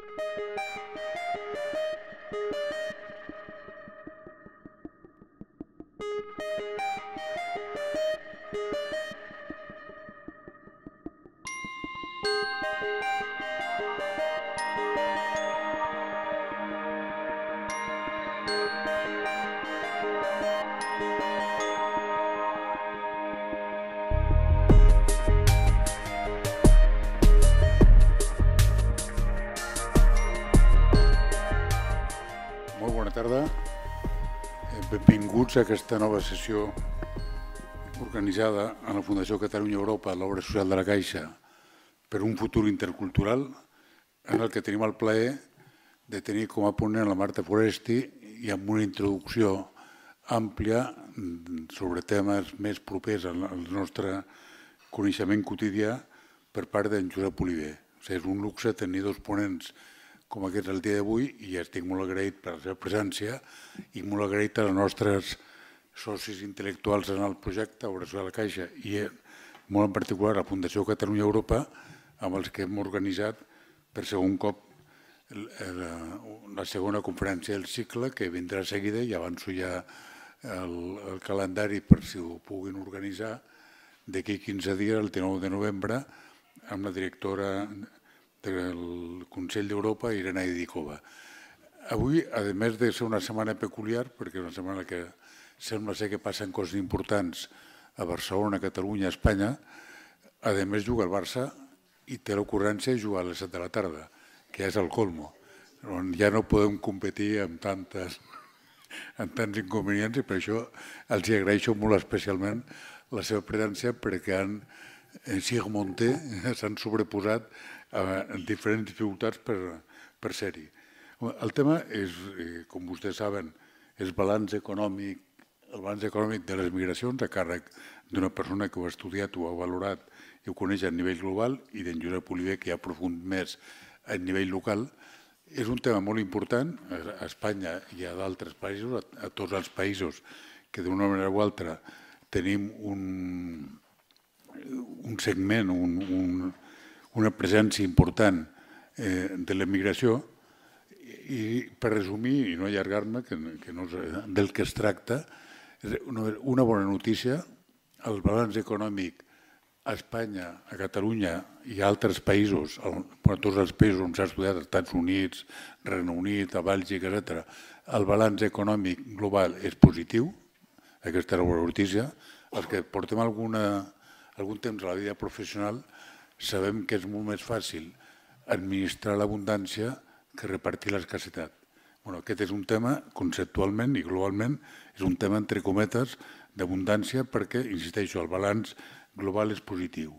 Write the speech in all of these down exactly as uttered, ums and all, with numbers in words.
Molt bona tarda. Benvinguts a aquesta nova sessió organitzada a la Fundació Catalunya Europa, l'obra social de la Caixa, per un futur intercultural, en el que tenim el plaer de tenir com a ponent la Marta Foresti i amb una introducció àmplia sobre temes més propers al nostre coneixement quotidià per part d'en Josep Oliver. És un luxe tenir dos ponents com aquests el dia d'avui i estic molt agraït per la seva presència i molt agraït als nostres socis intel·lectuals en el projecte Obra Social de la Caixa i molt en particular a la Fundació Catalunya Europa, amb els que hem organitzat per segon cop la segona conferència del cicle, que vindrà seguida, i avanço ja el calendari per si ho puguin organitzar, d'aquí quinze dies, el dinou de novembre, amb la directora del Consell d'Europa, Irene Idikova. Avui, a més de ser una setmana peculiar, perquè és una setmana que sembla ser que passen coses importants a Barcelona, a Catalunya, a Espanya, a més juga el Barça i té l'ocurrència de jugar a les set de la tarda, que és el colmo, on ja no podem competir amb tantes amb tants inconvenients i per això els agraeixo molt especialment la seva presència perquè han surmonté, s'han sobreposat a diferents dificultats per ser-hi. El tema és, com vostès saben, és balanç econòmic, el balanç econòmic de les migracions a càrrec d'una persona que ho ha estudiat, ho ha valorat i ho coneix a nivell global i d'en Josep Oliver, que ha aprofundit més a nivell local. És un tema molt important a Espanya i a d'altres països, a tots els països que d'una manera o altra tenim un segment, una presència important de l'emigració. I per resumir i no allargar-me, del que es tracta, una bona notícia, el balanç econòmic a Espanya, a Catalunya i a altres països, a tots els països on s'ha estudiat, als Estats Units, Regne Unit, a Bèlgica, etcètera, el balanç econòmic global és positiu, aquesta és la bona notícia. Els que portem algun temps a la vida professional sabem que és molt més fàcil administrar l'abundància que repartir l'escassetat. Aquest és un tema, conceptualment i globalment, és un tema, entre cometes, d'abundància perquè, insisteixo, el balanç global és positiu.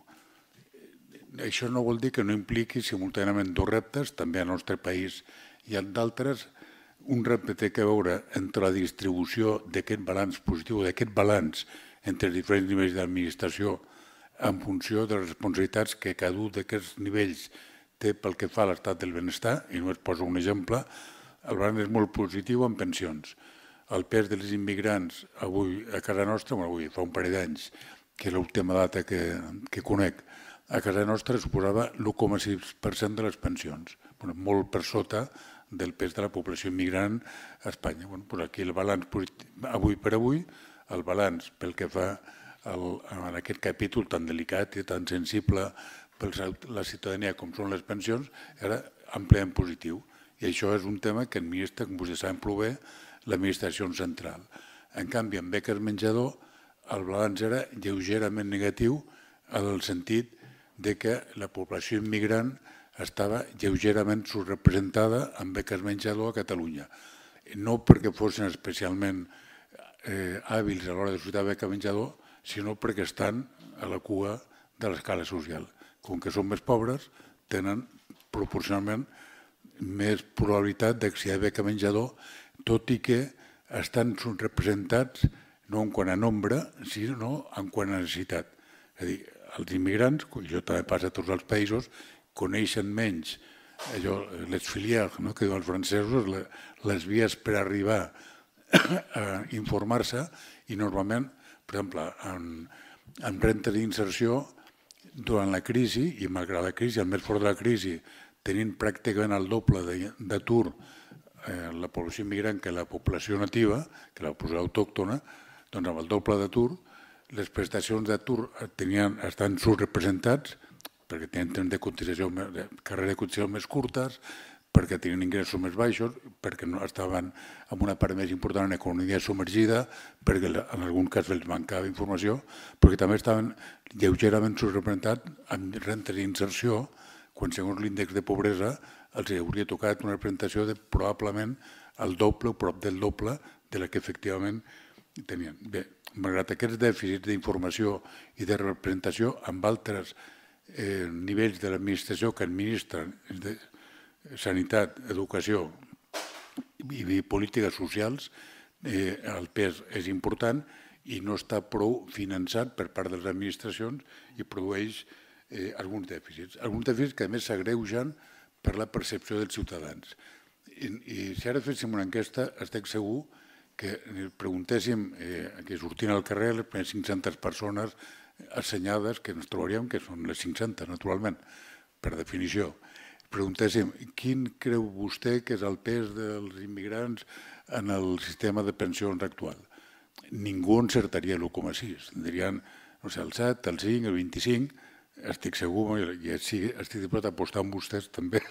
Això no vol dir que no impliqui simultàniament dos reptes, també al nostre país i en d'altres. Un repte té a veure entre la distribució d'aquest balanç positiu, d'aquest balanç entre els diferents nivells d'administració en funció de les responsabilitats que cada un d'aquests nivells té pel que fa a l'estat del benestar, i només poso un exemple, el balanç és molt positiu en pensions. El pes dels immigrants avui a casa nostra, avui fa un parell d'anys, que és l'última data que conec, a casa nostra suposava l'u coma sis per cent de les pensions, molt per sota del pes de la població immigrant a Espanya. Aquí el balanç, avui per avui, el balanç pel que fa en aquest capítol tan delicat i tan sensible per la ciutadania com són les pensions, era àmpliament positiu. I això és un tema que administra, com vostès saben prou bé, l'administració central. En canvi, en beques menjador, el balanç era lleugerament negatiu en el sentit que la població immigrant estava lleugerament subrepresentada en beques menjador a Catalunya. No perquè fossin especialment hàbils a l'hora de solicitar beca menjador, sinó perquè estan a la cua de l'escala social. Com que són més pobres, tenen proporcionalment més probabilitat d'accedir a beca menjador, tot i que estan subrepresentats no en quant a nombre, sinó en quant a necessitat. És a dir, els immigrants, i això també passa a tots els països, coneixen menys les filières, que diuen els francesos, les vies per arribar a informar-se, i normalment, per exemple, en rentes d'inserció, durant la crisi, i malgrat la crisi, el més fort de la crisi, tenint pràcticament el doble d'atur la població immigrant que la població nativa, que la població autòctona, doncs amb el doble d'atur, les prestacions d'atur estan subrepresentats perquè tenen temps de cotització, carrera de cotització més curtes, perquè tenien ingressos més baixos, perquè no estaven amb una part més important en economia submergida, perquè en algun cas els mancava informació, perquè també estaven lleugerament subrepresentats amb rentes d'inserció, quan segons l'índex de pobresa els hauria tocat una representació de probablement el doble o prop del doble de la que efectivament tenien. Bé, malgrat aquests dèficits d'informació i de representació amb altres nivells de l'administració que administren sanitat, educació i polítiques socials, el pes és important i no està prou finançat per part de les administracions i produeix alguns dèficits. Alguns dèficits que a més s'agreugen per la percepció dels ciutadans. I si ara féssim una enquesta, estic segur que preguntéssim, que sortint al carrer, les primeres cinc-centes persones assenyades que ens trobaríem, que són les cinc-centes, naturalment, per definició. Preguntéssim, quin creu vostè que és el pes dels immigrants en el sistema de pensions actual? Ningú encertaria l'u coma sis. Dirien, no sé, el set, el cinc, el vint-i-cinc. Estic segur, i estic disposat a apostar amb vostès també,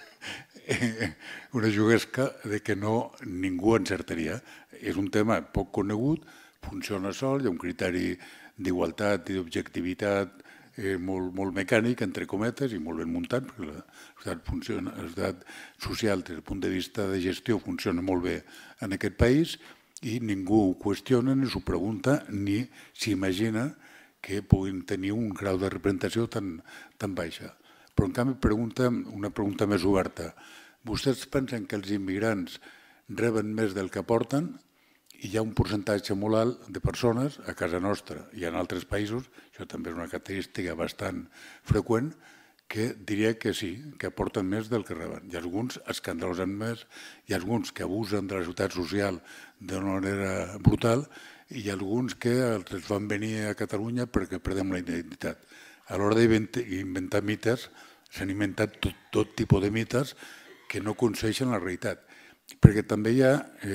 una juguesca de que no ningú encertaria. És un tema poc conegut, funciona sol, hi ha un criteri d'igualtat i d'objectivitat molt mecànic, entre cometes, i molt ben muntat, perquè l'estat social, des del punt de vista de gestió, funciona molt bé en aquest país i ningú ho qüestiona, ni s'ho pregunta, ni s'imagina que puguin tenir un grau de representació tan baixa. Però, en canvi, una pregunta més oberta. Vostès pensen que els immigrants reben més del que aporten? I hi ha un percentatge molt alt de persones, a casa nostra i en altres països, això també és una característica bastant freqüent, que diria que sí, que aporten més del que reben. Hi ha alguns escandalosen més, hi ha alguns que abusen de la seguretat social d'una manera brutal, i hi ha alguns que els van venir a Catalunya perquè perdem la identitat. A l'hora d'inventar mites, s'han inventat tot tipus de mites que no aconsegueixen la realitat. Perquè també hi ha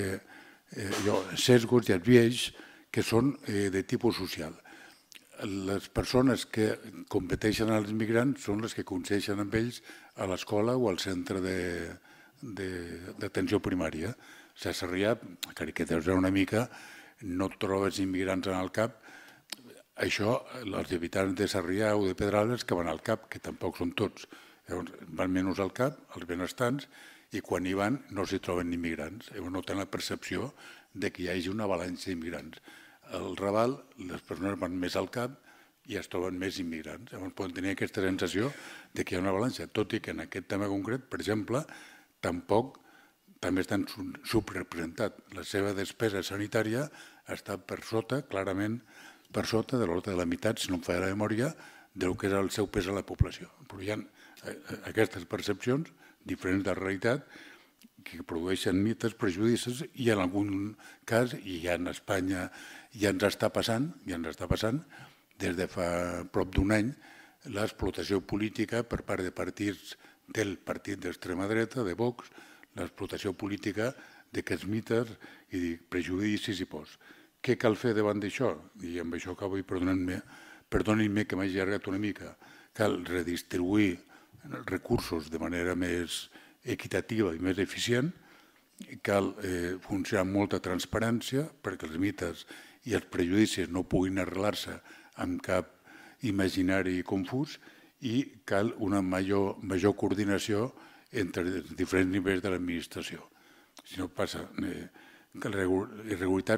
sesgos i esbiaixos que són de tipus social. Les persones que competeixen als immigrants són les que coincideixen amb ells a l'escola o al centre d'atenció primària. A Sarrià, caricateritzar una mica, no trobes immigrants en el C A P. Això, els habitants de Sarrià o de Pedralbes que van al C A P, que tampoc són tots. Van menys al C A P, els benestants, i quan hi van no s'hi troben immigrants. No tenen la percepció que hi hagi una avalanxa d'immigrants. Al Raval, les persones van més al C A P i es troben més immigrants. Llavors poden tenir aquesta sensació que hi ha una avalanxa, tot i que en aquest tema concret, per exemple, tampoc també estan subrepresentats. La seva despesa sanitària està per sota, clarament per sota de l'ordre de la meitat, si no em falla la memòria, del que és el seu pes a la població. Però hi ha aquestes percepcions diferents de la realitat que produeixen mites, prejudicis, i en algun cas, i ja en Espanya ja ens està passant, ja ens està passant, des de fa prop d'un any, l'explotació política per part de partits del partit d'extrema dreta, de Vox, l'explotació política d'aquests mites i prejudicis i pors. Què cal fer davant d'això? I amb això acabo i perdonin-me que m'hagi allargat una mica. Cal redistribuir recursos de manera més equitativa i més eficient, cal funcionar amb molta transparència perquè els mites i els prejudicis no puguin arrelar-se amb cap imaginari confús i cal una major coordinació entre els diferents nivells de l'administració. Si no passa, la irregularitat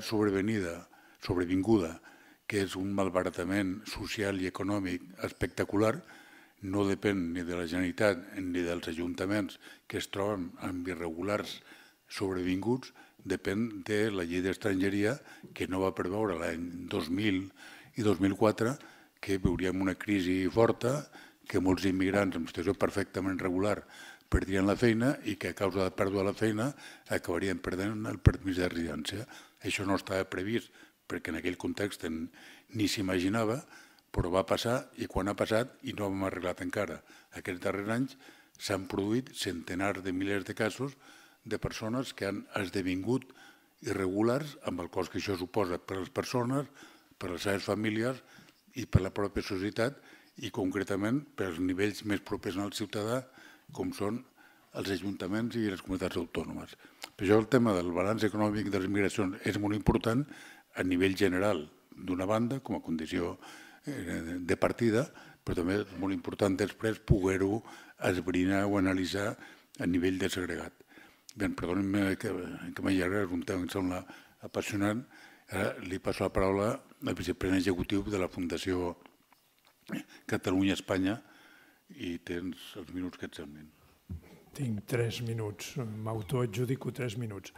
sobrevinguda, que és un malbaratament social i econòmic espectacular, no depèn ni de la Generalitat ni dels ajuntaments que es troben amb irregulars sobrevinguts, depèn de la llei d'estrangeria que no va preveure l'any dos mil i dos mil quatre que veuríem una crisi forta, que molts immigrants en situació perfectament regular perdrien la feina i que a causa de pèrdua de la feina acabarien perdent el permís de residència. Això no estava previst perquè en aquell context ni s'imaginava, però va passar i quan ha passat i no ho hem arreglat encara aquests darrers anys, s'han produït centenars de milers de casos de persones que han esdevingut irregulars amb el cost que això suposa per a les persones, per a les seves famílies i per a la pròpia societat i concretament per als nivells més propers al ciutadà com són els ajuntaments i les comunitats autònomes. Per això el tema del balanç econòmic de les migracions és molt important a nivell general, d'una banda, com a condició de partida, però també és molt important després poder-ho esbrinar o analitzar a nivell de segregat. Bé, perdoni'm que m'allarga, és un tema que em sembla apassionant. Ara li passo la paraula al vicepresident executiu de la Fundació Catalunya-Espanya i tens els minuts que et semblin. Tinc tres minuts, m'autoadjudico tres minuts.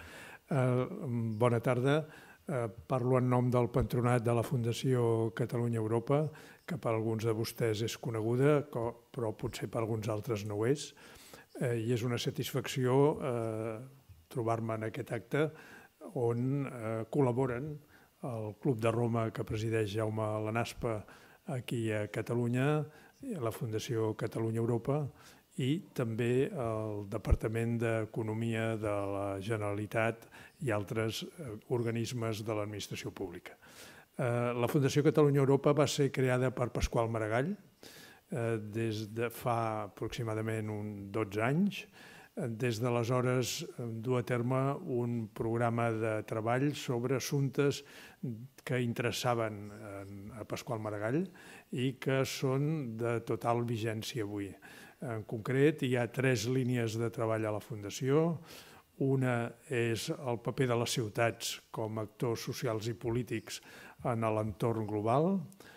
Bona tarda, parlo en nom del patronat de la Fundació Catalunya-Europa, que per alguns de vostès és coneguda, però potser per alguns altres no ho és. I és una satisfacció trobar-me en aquest acte on col·laboren el Club de Roma que presideix Jaume Lanaspa aquí a Catalunya, la Fundació Catalunya-Europa i també el Departament d'Economia de la Generalitat i altres organismes de l'administració pública. La Fundació Catalunya-Europa va ser creada per Pasqual Maragall des de fa aproximadament uns dotze anys. Des d'aleshores du a terme un programa de treball sobre assumptes que interessaven a Pasqual Maragall i que són de total vigència avui. En concret, hi ha tres línies de treball a la Fundació. Una és el paper de les ciutats com a actors socials i polítics en l'entorn global.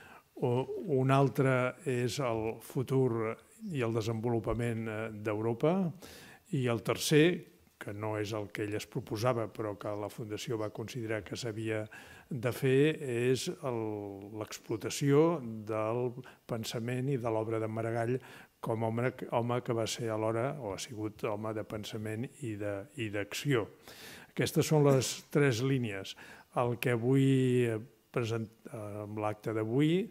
Una altra és el futur i el desenvolupament d'Europa. I el tercer, que no és el que ell es proposava, però que la Fundació va considerar que s'havia de fer, és l'explotació del pensament i de l'obra de Maragall com a home que va ser alhora, o ha sigut home de pensament i d'acció. Aquestes són les tres línies. El que avui, amb l'acte d'avui,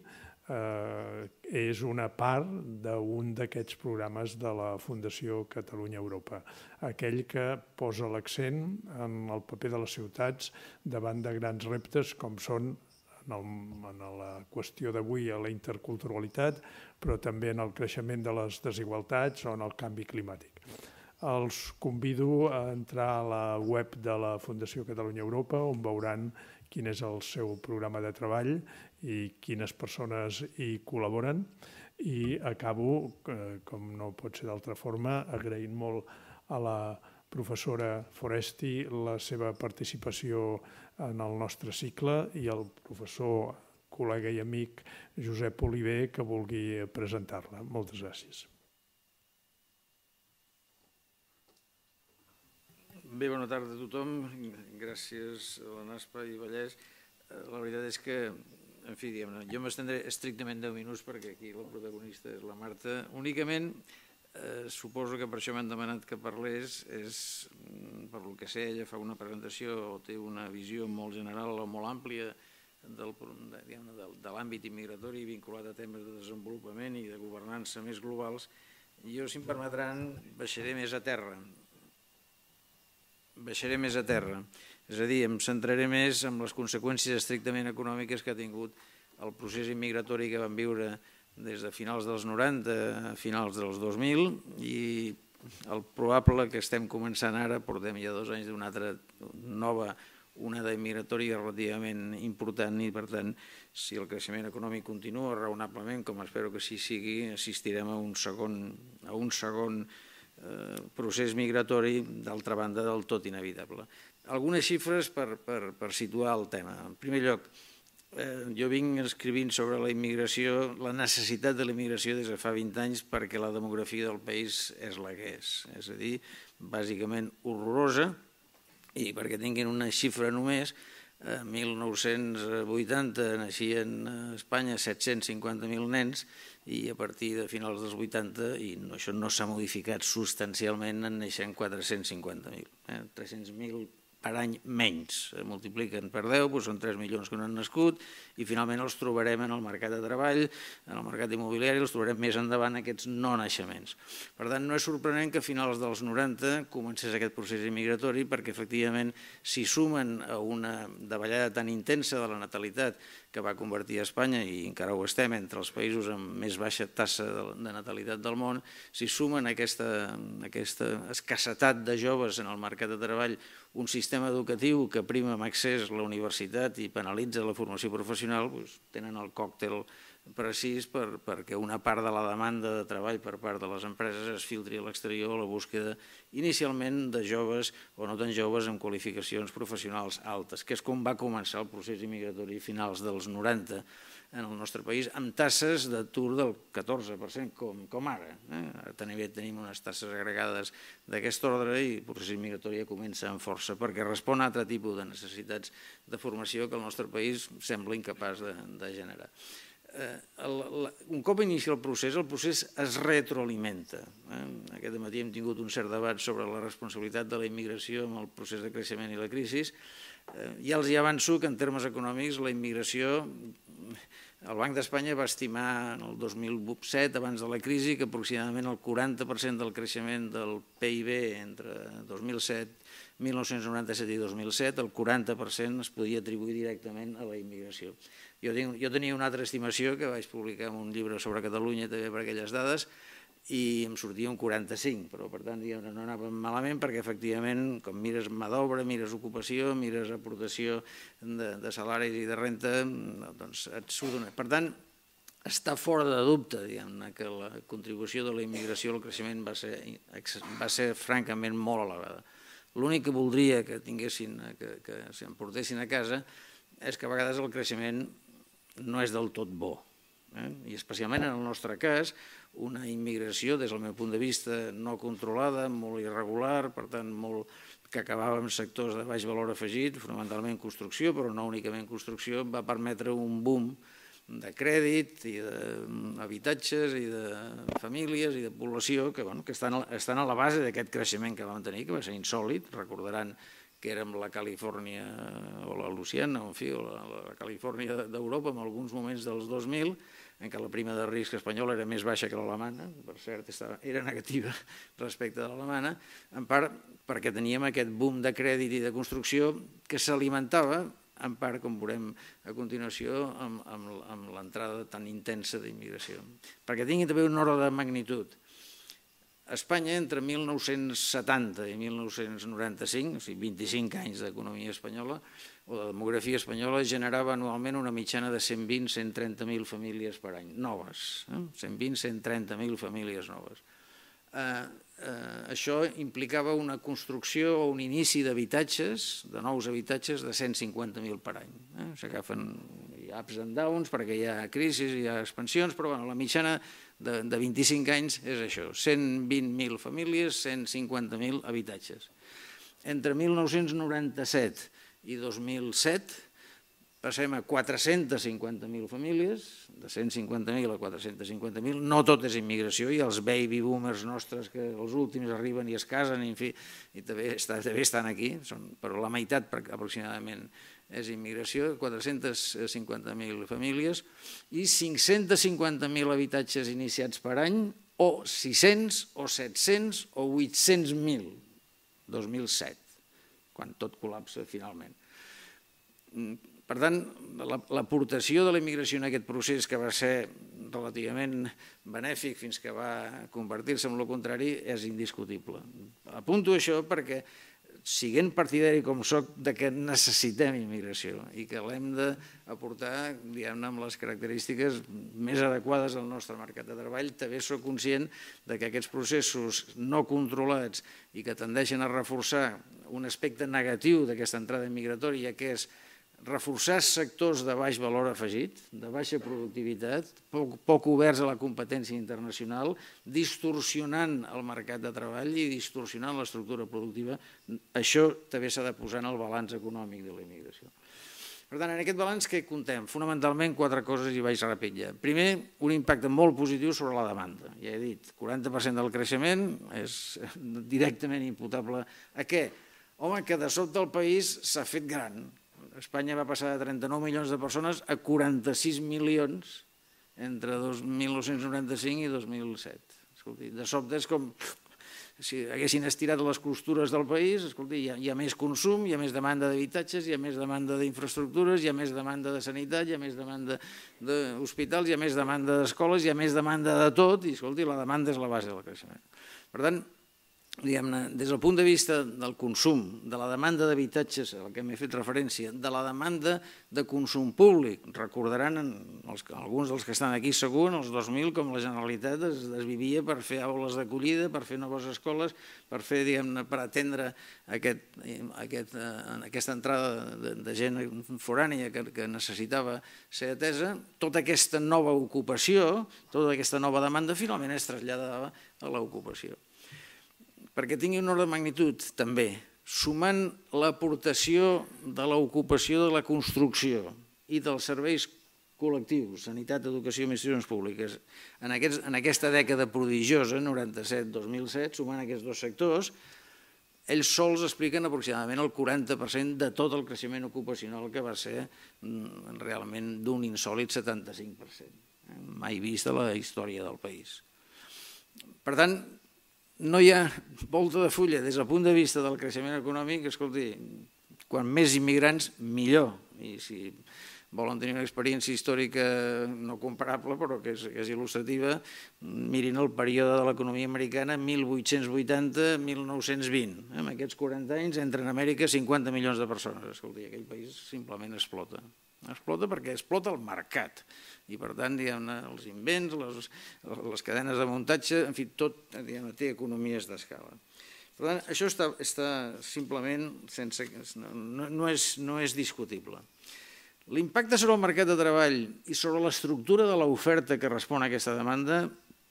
és una part d'un d'aquests programes de la Fundació Catalunya-Europa, aquell que posa l'accent en el paper de les ciutats davant de grans reptes com són en la qüestió d'avui a la interculturalitat, però també en el creixement de les desigualtats o en el canvi climàtic. Els convido a entrar a la web de la Fundació Catalunya-Europa on veuran quin és el seu programa de treball i quines persones hi col·laboren. I acabo, com no pot ser d'altra forma, agraint molt a la professora Foresti la seva participació en el nostre cicle i al professor, col·lega i amic Josep Oliver que vulgui presentar-la. Moltes gràcies. Bé, bona tarda a tothom. Gràcies a la Naspa i Vallès. La veritat és que, en fi, jo m'estendré estrictament deu minuts perquè aquí la protagonista és la Marta. Únicament, suposo que per això m'han demanat que parlés, és, per lo que sé, ella fa una presentació o té una visió molt general o molt àmplia de l'àmbit immigratori vinculat a temes de desenvolupament i de governança més globals. Jo, si em permetran, baixaré més a terra. Baixaré més a terra, és a dir, em centraré més en les conseqüències estrictament econòmiques que ha tingut el procés immigratori que vam viure des de finals dels noranta a finals dels dos mil i el probable que estem començant ara, portem ja dos anys d'una altra nova onada immigratori relativament important i, per tant, si el creixement econòmic continua raonablement, com espero que sí sigui, assistirem a un segon, a un segon procés migratori, d'altra banda, del tot inevitable. Algunes xifres per situar el tema. En primer lloc, jo vinc escrivint sobre la immigració, la necessitat de la immigració des de fa vint anys perquè la demografia del país és la que és. És a dir, bàsicament horrorosa i perquè tinguin una xifra només, a mil nou-cents vuitanta naixien a Espanya set-cents cinquanta mil nens i a partir de finals dels vuitanta, i això no s'ha modificat substancialment, en neixen quatre-cents cinquanta mil. tres-cents mil per any menys. Es multipliquen per deu, doncs són tres milions que no han nascut i finalment els trobarem en el mercat de treball, en el mercat immobiliari, els trobarem més endavant aquests no naixements. Per tant, no és sorprenent que a finals dels noranta comencés aquest procés immigratori perquè efectivament s'hi sumen a una davallada tan intensa de la natalitat que va convertir Espanya, i encara ho estem, entre els països amb més baixa tassa de natalitat del món, s'hi sumen a aquesta, aquesta escassetat de joves en el mercat de treball, un sistema educatiu que prima amb accés a la universitat i penalitza la formació professional, doncs, tenen el còctel precís per, perquè una part de la demanda de treball per part de les empreses es filtri a l'exterior a la búsqueda inicialment de joves o no tan joves amb qualificacions professionals altes, que és com va començar el procés immigratori a finals dels noranta en el nostre país, amb tasses d'atur del catorze per cent, com, com ara. Eh? Ara també tenim unes tasses agregades d'aquest ordre i el procés immigratori comença amb força perquè respon a altre tipus de necessitats de formació que el nostre país sembla incapaç de, de generar. Un cop inicia el procés, el procés es retroalimenta. Aquest matí hem tingut un cert debat sobre la responsabilitat de la immigració en el procés de creixement i la crisi. Ja els hi avanço que en termes econòmics la immigració, el Banc d'Espanya va estimar en el dos mil set, abans de la crisi, que aproximadament el quaranta per cent del creixement del P I B entre dos mil set, mil nou-cents noranta-set i dos mil set, el quaranta per cent es podia atribuir directament a la immigració. Jo, tinc, jo tenia una altra estimació que vaig publicar en un llibre sobre Catalunya també per aquelles dades i em sortia un quaranta-cinc, però per tant no anava malament perquè efectivament com mires mà d'obra, mires ocupació, mires aportació de, de salaris i de renta, doncs et surt una... Per tant, està fora de dubte diguem-ne que la contribució de la immigració al creixement va ser, va ser francament molt elevada. L'únic que voldria que tinguessin, que, que s'emportessin a casa és que a vegades el creixement no és del tot bo. Eh? I especialment en el nostre cas, una immigració, des del meu punt de vista, no controlada, molt irregular, per tant, molt, que acabava en sectors de baix valor afegit, fonamentalment construcció, però no únicament construcció, va permetre un boom de crèdit i d'habitatges i de famílies i de població que, bueno, que estan, estan a la base d'aquest creixement que vam tenir, que va ser insòlit, recordaran que érem la Califòrnia o la Louisiana, en fi, o la, la Califòrnia d'Europa en alguns moments dels dos mil, en què la prima de risc espanyola era més baixa que l'alemana, per cert estava, era negativa respecte a l'alemana, en part perquè teníem aquest boom de crèdit i de construcció que s'alimentava, en part, com veurem a continuació, amb, amb, amb l'entrada tan intensa d'immigració. Perquè tingui també un ordre de magnitud. Espanya, entre mil nou-cents setanta i mil nou-cents noranta-cinc, o sigui, vint-i-cinc anys d'economia espanyola, o de demografia espanyola, generava anualment una mitjana de cent vint a cent trenta mil famílies per any, noves. Eh? cent vint a cent trenta mil famílies noves. Eh, eh, això implicava una construcció o un inici d'habitatges, de nous habitatges, de cent cinquanta mil per any. Eh? S'agafen ups and downs perquè hi ha crisis, hi ha expansions, però bueno, la mitjana de, de vint-i-cinc anys és això, cent vint mil famílies, cent cinquanta mil habitatges. Entre mil nou-cents noranta-set i dos mil set passem a quatre-cents cinquanta mil famílies, de cent cinquanta mil a quatre-cents cinquanta mil, no tot és immigració, i els baby boomers nostres, que els últims arriben i es casen, i, en fi, i també, està, també estan aquí, són, però la meitat aproximadament és immigració, quatre-cents cinquanta mil famílies, i cinc-cents cinquanta mil habitatges iniciats per any, o sis-cents, o set-cents, o vuit-cents mil, dos mil set, quan tot col·lapsa finalment. Per tant, l'aportació de la immigració en aquest procés, que va ser relativament benèfic fins que va convertir-se en el contrari, és indiscutible. Apunto això perquè, siguent partidari com soc, que necessitem immigració i que l'hem d'aportar, diguem-ne, amb les característiques més adequades al nostre mercat de treball, també soc conscient que aquests processos no controlats i que tendeixen a reforçar un aspecte negatiu d'aquesta entrada migratòria, que és reforçar sectors de baix valor afegit, de baixa productivitat, poc, poc oberts a la competència internacional, distorsionant el mercat de treball i distorsionant l'estructura productiva. Això també s'ha de posar en el balanç econòmic de la immigració. Per tant, en aquest balanç què comptem? Fonamentalment quatre coses i vaig ràpid ja. Primer, un impacte molt positiu sobre la demanda. Ja he dit, quaranta per cent del creixement és directament imputable a què? home, que de sobte el país s'ha fet gran. Espanya va passar de trenta-nou milions de persones a quaranta-sis milions entre mil nou-cents noranta-cinc i dos mil set. Escolti, de sobte és com si haguessin estirat les costures del país. Escolti, hi ha, hi ha més consum, hi ha més demanda d'habitatges, hi ha més demanda d'infraestructures, hi ha més demanda de sanitat, hi ha més demanda d'hospitals, hi ha més demanda d'escoles, hi ha més demanda de tot, i escolti, la demanda és la base del creixement. Per tant, diguem-ne, des del punt de vista del consum, de la demanda d'habitatges, al que m'he fet referència, de la demanda de consum públic, recordaran els, alguns dels que estan aquí segur, en els dos mil, com la Generalitat es, es vivia per fer aules d'acollida, per fer noves escoles, per fer, diguem-ne, per atendre aquest, aquest, aquesta entrada de, de gent forània que, que necessitava ser atesa. Tota aquesta nova ocupació, tota aquesta nova demanda, finalment es traslladava a l'ocupació. Perquè tingui un ordre de magnitud, també, sumant l'aportació de l'ocupació de la construcció i dels serveis col·lectius, sanitat, educació i administracions públiques, en, aquests, en aquesta dècada prodigiosa, noranta-set dos mil set, sumant aquests dos sectors, ells sols expliquen aproximadament el quaranta per cent de tot el creixement ocupacional que va ser realment d'un insòlit setanta-cinc per cent, mai vist a la història del país. Per tant, no hi ha volta de fulla des del punt de vista del creixement econòmic. Escolti, quan més immigrants, millor. I si volen tenir una experiència històrica no comparable, però que és, que és il·lustrativa, mirin el període de l'economia americana mil vuit-cents vuitanta a mil nou-cents vint. En aquests quaranta anys entren a Amèrica cinquanta milions de persones. Escolti, aquell país simplement explota. Explota perquè explota el mercat i, per tant, els invents, les, les cadenes de muntatge, en fi, tot té economies d'escala. Per tant, això està, està simplement sense... No, no, és, no és discutible. L'impacte sobre el mercat de treball i sobre l'estructura de l'oferta que respon a aquesta demanda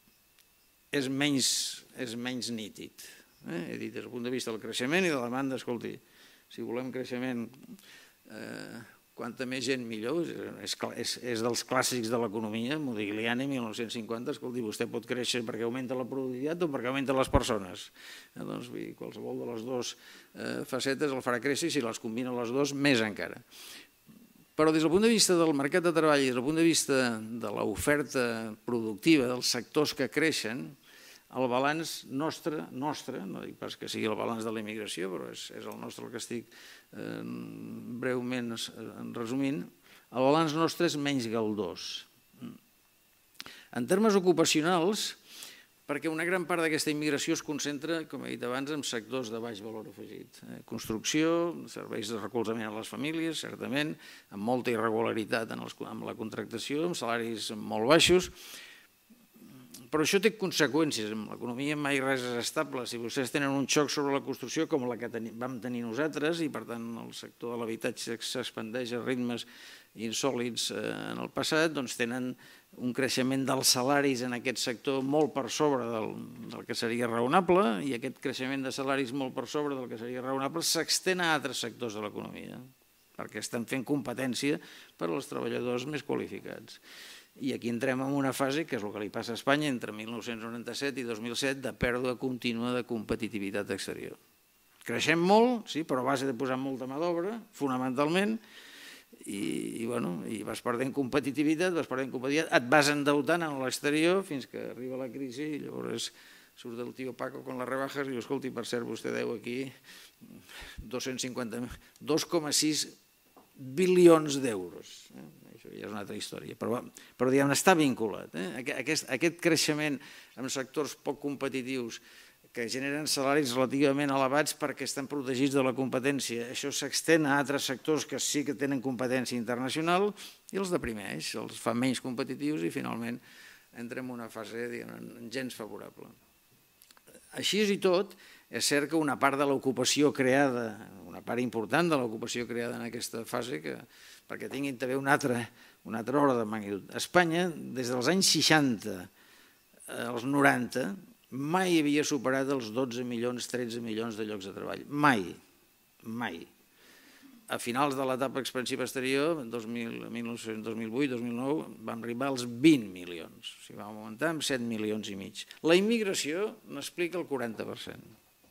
és menys, és menys nítid. Eh? He dit, des del punt de vista del creixement i de la demanda, escolti, si volem creixement... Eh, quanta més gent millor, és, és, és dels clàssics de l'economia, Modigliani, mil nou-cents cinquanta, escolti, vostè pot créixer perquè augmenta la productivitat o perquè augmenten les persones. Eh, doncs, qualsevol de les dues eh, facetes el farà créixer i si les combina les dues, més encara. Però des del punt de vista del mercat de treball i des del punt de vista de l'oferta productiva dels sectors que creixen, el balanç nostre, nostre, no dic pas que sigui el balanç de la immigració, però és, és el nostre el que estic eh, breument resumint, el balanç nostre és menys galdós. En termes ocupacionals, perquè una gran part d'aquesta immigració es concentra, com he dit abans, en sectors de baix valor afegit. Eh, construcció, serveis de recolzament a les famílies, certament, amb molta irregularitat en, els, en la contractació, amb salaris molt baixos. Però això té conseqüències. En l'economia mai res és estable. Si vostès tenen un xoc sobre la construcció com la que vam tenir nosaltres i, per tant, el sector de l'habitatge s'expandeix a ritmes insòlits en el passat, doncs tenen un creixement dels salaris en aquest sector molt per sobre del, del que seria raonable i aquest creixement de salaris molt per sobre del que seria raonable s'extén a altres sectors de l'economia perquè estan fent competència per als treballadors més qualificats. I aquí entrem en una fase, que és el que li passa a Espanya entre mil nou-cents noranta-set i dos mil set, de pèrdua contínua de competitivitat exterior. Creixem molt, sí, però a base de posar molta mà d'obra, fonamentalment, i, i, bueno, i vas perdent competitivitat, vas perdent competitivitat, et vas endeutant a l'exterior fins que arriba la crisi i llavors surt el tio Paco con les rebajas i diu, escolti, per cert, vostè deu aquí dos-cents cinquanta, dos coma sis bilions d'euros. Eh? Això ja és una altra història, però, però diguem, està vinculat. Eh? Aquest, aquest creixement en sectors poc competitius que generen salaris relativament elevats perquè estan protegits de la competència. Això s'extén a altres sectors que sí que tenen competència internacional i els deprimeix, els fa menys competitius i finalment entrem en una fase diguem, gens favorable. Així i tot, és cert que una part de l'ocupació creada, una part important de l'ocupació creada en aquesta fase, que, perquè tinguin també un altre, un altre ordre de magnitud. Espanya, des dels anys seixanta als noranta, mai havia superat els dotze milions, tretze milions de llocs de treball. Mai, mai. A finals de l'etapa expansiva exterior, dos mil vuit dos mil nou, vam arribar als vint milions. O sigui, vam augmentar amb set milions i mig. La immigració n'explica el quaranta per cent.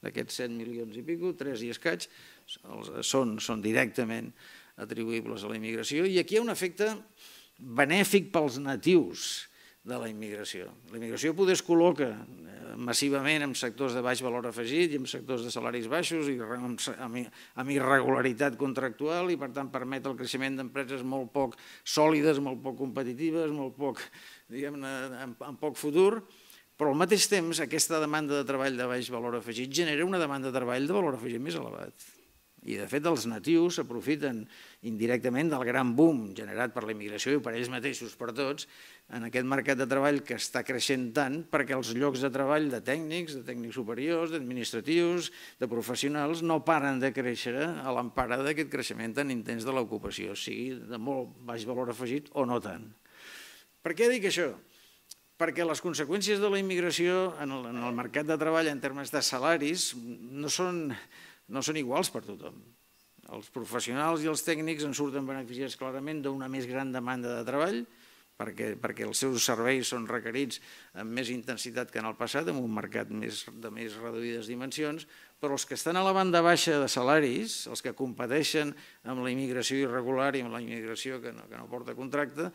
d'aquests set milions i pico, tres i escaig, són directament atribuïbles a la immigració. I aquí hi ha un efecte benèfic pels natius de la immigració. La immigració poder es col·loca massivament en sectors de baix valor afegit i en sectors de salaris baixos i amb irregularitat contractual i per tant permet el creixement d'empreses molt poc sòlides, molt poc competitives, molt poc, diguem-ne, amb poc futur, però al mateix temps aquesta demanda de treball de baix valor afegit genera una demanda de treball de valor afegit més elevat. I, de fet, els natius s'aprofiten indirectament del gran boom generat per la immigració i per ells mateixos, per tots, en aquest mercat de treball que està creixent tant perquè els llocs de treball de tècnics, de tècnics superiors, d'administratius, de professionals, no paren de créixer a l'empara d'aquest creixement tan intens de l'ocupació, sigui de molt baix valor afegit o no tant. Per què dic això? Perquè les conseqüències de la immigració en el mercat de treball en termes de salaris no són... no són iguals per tothom. Els professionals i els tècnics en surten beneficiats clarament d'una més gran demanda de treball, perquè els seus serveis són requerits amb més intensitat que en el passat, en un mercat de més reduïdes dimensions, però els que estan a la banda baixa de salaris, els que competeixen amb la immigració irregular i amb la immigració que no porta contracte,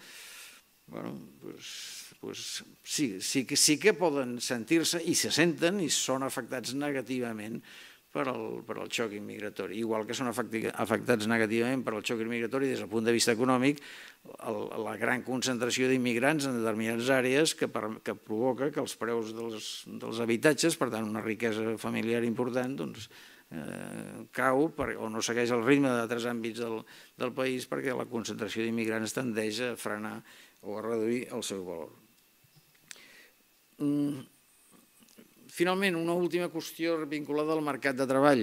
sí que poden sentir-se i se senten i són afectats negativament per al xoc immigratori. Igual que són afectats negativament per al xoc immigratori des del punt de vista econòmic la gran concentració d'immigrants en determinades àrees que provoca que els preus dels habitatges, per tant una riquesa familiar important, cau o no segueix el ritme d'altres àmbits del país perquè la concentració d'immigrants tendeix a frenar o a reduir el seu valor. Finalment, una última qüestió vinculada al mercat de treball.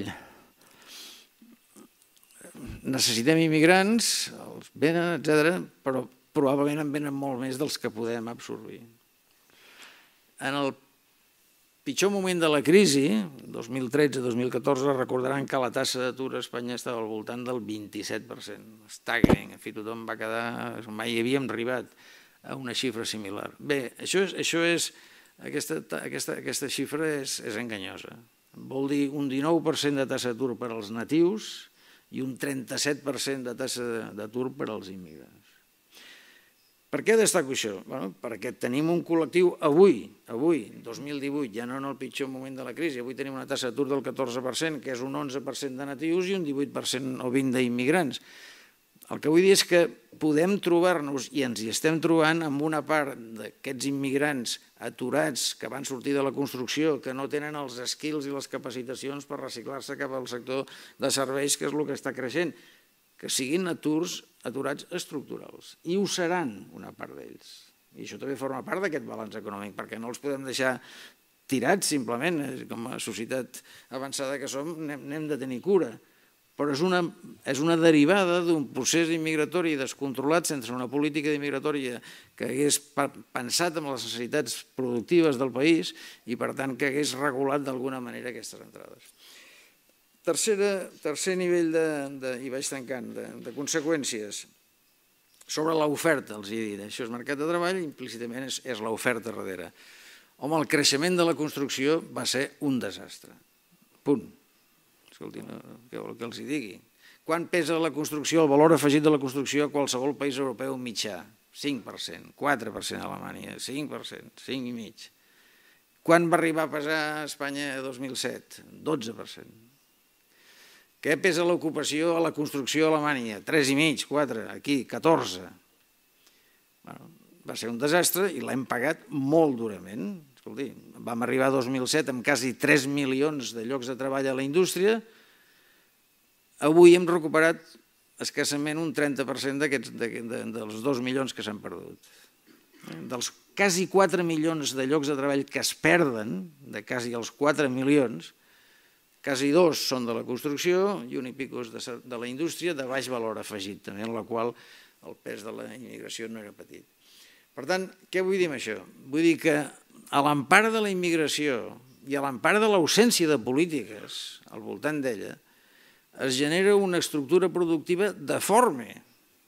Necessitem immigrants, els venen, etcètera, però probablement en venen molt més dels que podem absorbir. En el pitjor moment de la crisi, dos mil tretze dos mil catorze, recordaran que la taxa d'atur a Espanya estava al voltant del vint-i-set per cent. Staggering, en fi, tothom va quedar... Mai havíem arribat a una xifra similar. Bé, això és... Aquesta xifra és enganyosa. Vol dir un dinou per cent de taxa d'atur per als natius i un trenta-set per cent de taxa d'atur per als immigrants. Per què destaco això? Perquè tenim un col·lectiu avui, avui, dos mil divuit, ja no en el pitjor moment de la crisi, avui tenim una taxa d'atur del catorze per cent, que és un onze per cent de natius i un divuit per cent o vint d'immigrants. El que vull dir és que podem trobar-nos, i ens hi estem trobant, amb una part d'aquests immigrants aturats que van sortir de la construcció, que no tenen els skills i les capacitacions per reciclar-se cap al sector de serveis, que és el que està creixent, que siguin aturats estructurals. I ho seran, una part d'ells. I això també forma part d'aquest balanç econòmic, perquè no els podem deixar tirats, simplement, com a societat avançada que som, n'hem de tenir cura. Però és una derivada d'un procés immigratori descontrolat sense una política immigratòria que hagués pensat en les necessitats productives del país i, per tant, que hagués regulat d'alguna manera aquestes entrades. Tercer nivell, i vaig tancant, de conseqüències. Sobre l'oferta, els he dit, això és mercat de treball, implícitament és l'oferta darrere. Home, el creixement de la construcció va ser un desastre. Punt. Escolti, què vol que els hi digui? Quan pesa la construcció, el valor afegit de la construcció a qualsevol país europeu mitjà? cinc per cent, quatre per cent a Alemanya, cinc per cent, cinc i mig. Quan va arribar a pesar a Espanya dos mil set? dotze per cent. Què pesa l'ocupació a la construcció a Alemanya? tres i mig, quatre, aquí, catorze. Va ser un desastre i l'hem pagat molt durament. Escolti, vam arribar a dos mil set amb quasi tres milions de llocs de treball a la indústria. Avui hem recuperat escassament un trenta per cent dels dos milions que s'han perdut. Dels quasi quatre milions de llocs de treball que es perden, de quasi els quatre milions, quasi dos són de la construcció i un i pico de la indústria de baix valor afegit, també en la qual el pes de la immigració no era petit. Per tant, què vull dir amb això? Vull dir que a l'empara de la immigració i a l'empara de l'ausència de polítiques al voltant d'ella es genera una estructura productiva deforme,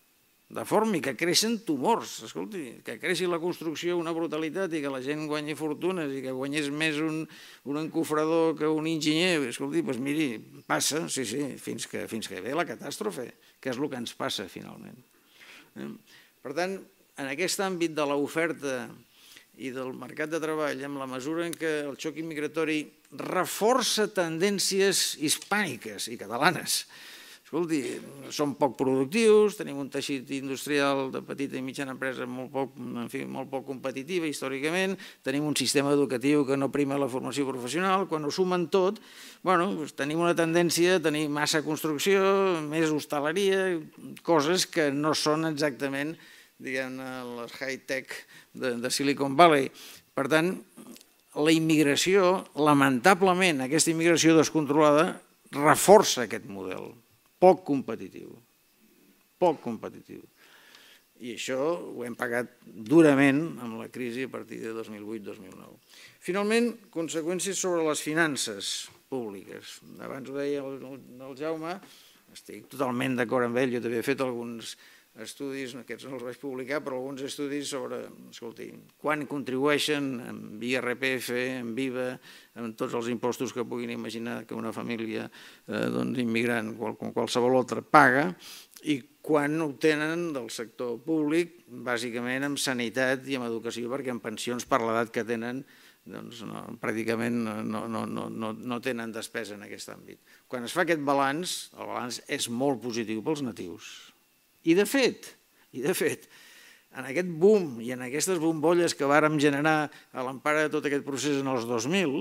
de forma i que creixen tumors. Escolti, que creixi la construcció una brutalitat i que la gent guanyi fortunes i que guanyés més un, un encofrador que un enginyer. Escolti, doncs miri, passa, sí, sí, fins que, fins que ve la catàstrofe, que és el que ens passa finalment. Per tant, en aquest àmbit de l'oferta i del mercat de treball, en la mesura en què el xoc immigratori reforça tendències hispàniques i catalanes. Escolti, som poc productius, tenim un teixit industrial de petita i mitjana empresa molt poc, en fi, molt poc competitiva històricament, tenim un sistema educatiu que no prima la formació professional, quan ho sumen tot, bueno, doncs tenim una tendència a tenir massa construcció, més hostaleria, coses que no són exactament, diguem-ne, les high-tech de, de Silicon Valley. Per tant, la immigració, lamentablement, aquesta immigració descontrolada, reforça aquest model poc competitiu, poc competitiu. I això ho hem pagat durament amb la crisi a partir de dos mil vuit dos mil nou. Finalment, conseqüències sobre les finances públiques. Abans ho deia el Jaume, estic totalment d'acord amb ell, jo també he fet alguns estudis, aquests no els vaig publicar, però alguns estudis sobre, escolti, quan contribueixen amb I R P F, amb I V A, amb tots els impostos que puguin imaginar que una família immigrant o qualsevol altra paga, i quan obtenen del sector públic, bàsicament amb sanitat i amb educació, perquè en pensions per l'edat que tenen pràcticament no tenen despesa en aquest àmbit. Quan es fa aquest balanç, el balanç és molt positiu pels natius. I de fet, i de fet, en aquest boom i en aquestes bombolles que vàrem generar a l'empara de tot aquest procés en els dos mil,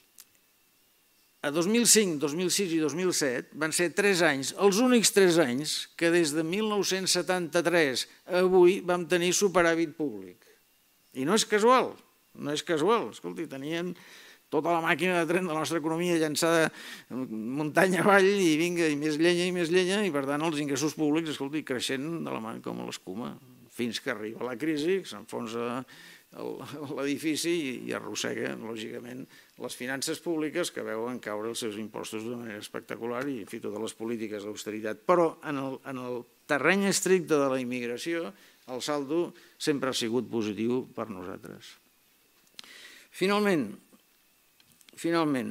a dos mil cinc, dos mil sis i dos mil set van ser tres anys, els únics tres anys que des de mil nou-cents setanta-tres a avui vam tenir superàvit públic. I no és casual, no és casual. Escolti, tenien tota la màquina de tren de la nostra economia llançada muntanya avall i vinga, i més llenya i més llenya, i per tant els ingressos públics, escolti, creixent de la mà com l'escuma, fins que arriba la crisi, s'enfonsa l'edifici i arrossega, lògicament, les finances públiques que veuen caure els seus impostos d'una manera espectacular i, en fi, totes les polítiques d'austeritat. Però en el terreny estricte de la immigració, el saldo sempre ha sigut positiu per nosaltres. Finalment, Finalment,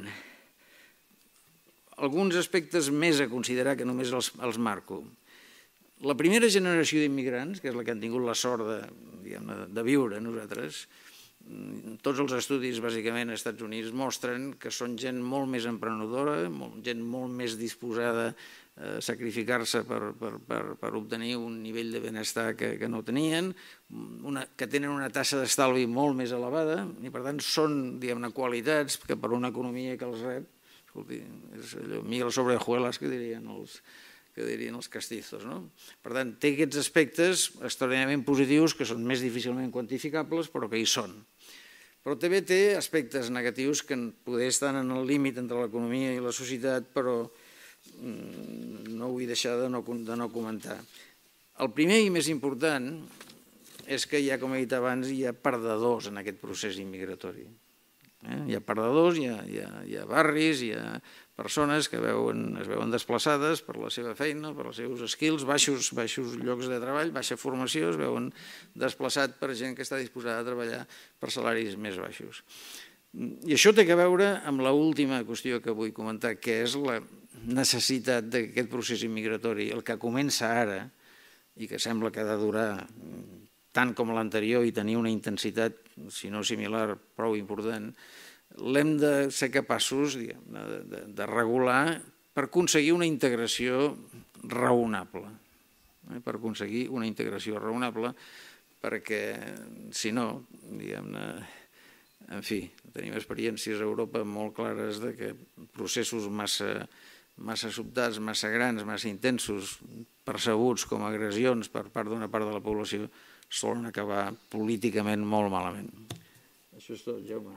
alguns aspectes més a considerar que només els marco. La primera generació d'immigrants, que és la que han tingut la sort de viure nosaltres, tots els estudis bàsicament als Estats Units mostren que són gent molt més emprenedora, gent molt més disposada a sacrificar-se per obtenir un nivell de benestar que no tenien, que tenen una tassa d'estalvi molt més elevada i per tant són, diguem-ne, qualitats que per una economia que els rep, escolti, és allò, miel sobre hojuelas que dirien els que dirien els castizos. Per tant, té aquests aspectes extraordinàriament positius que són més difícilment quantificables però que hi són. Però també té aspectes negatius que poder estar en el límit entre l'economia i la societat, però no vull deixar de no comentar. El primer i més important és que, ja com he dit abans, hi ha perdedors en aquest procés immigratori. Hi ha perdedors, hi ha barris, hi ha persones que es veuen desplaçades per la seva feina, per els seus skills, baixos llocs de treball, baixa formació, es veuen desplaçats per gent que està disposada a treballar per salaris més baixos. I això té a veure amb l'última qüestió que vull comentar, que és la necessitat d'aquest procés immigratori, el que comença ara i que sembla que ha de durar tant com l'anterior i tenir una intensitat, si no similar, prou important, l'hem de ser capaços de regular per aconseguir una integració raonable. Per aconseguir una integració raonable, perquè si no, diguem-ne, en fi, tenim experiències a Europa molt clares de que processos massa massa sobtats, massa grans, massa intensos, percebuts com a agressions per part d'una part de la població, solen acabar políticament molt malament. Això és tot, Jaume.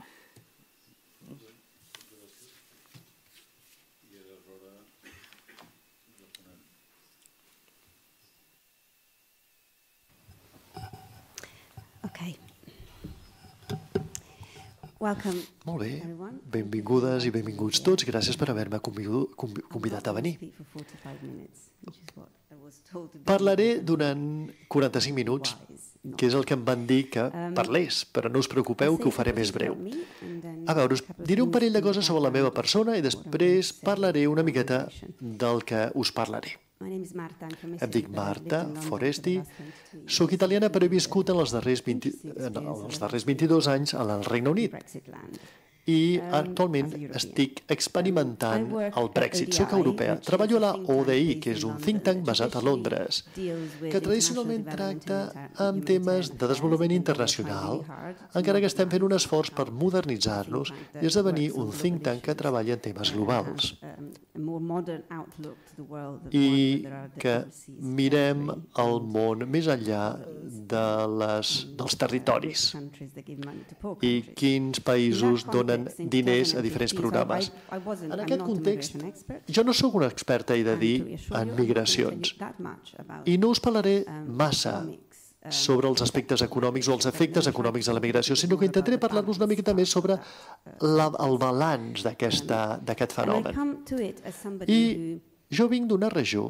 Molt bé, benvingudes i benvinguts tots. Gràcies per haver-me convidat a venir. Parlaré durant quaranta-cinc minuts, que és el que em van dir que parlés, però no us preocupeu que ho faré més breu. A veure, us diré un parell de coses sobre la meva persona i després parlaré una miqueta del que us parlaré. Em dic Marta Foresti, soc italiana però he viscut en els darrers vint-i-dos anys al Regne Unit i actualment estic experimentant el Brexit. Soc europea. Treballo a la O D I, que és un think tank basat a Londres, que tradicionalment tracta amb temes de desenvolupament internacional, encara que estem fent un esforç per modernitzar-nos i esdevenir un think tank que treballa en temes globals. I que mirem el món més enllà de les, dels territoris i quins països donen diners a diferents programes. En aquest context, jo no sóc una experta, he de dir, en migracions. I no us parlaré massa sobre els aspectes econòmics o els efectes econòmics de la migració, sinó que intentaré parlar-vos una miqueta més sobre la, el balanç d'aquest fenomen. I jo vinc d'una regió,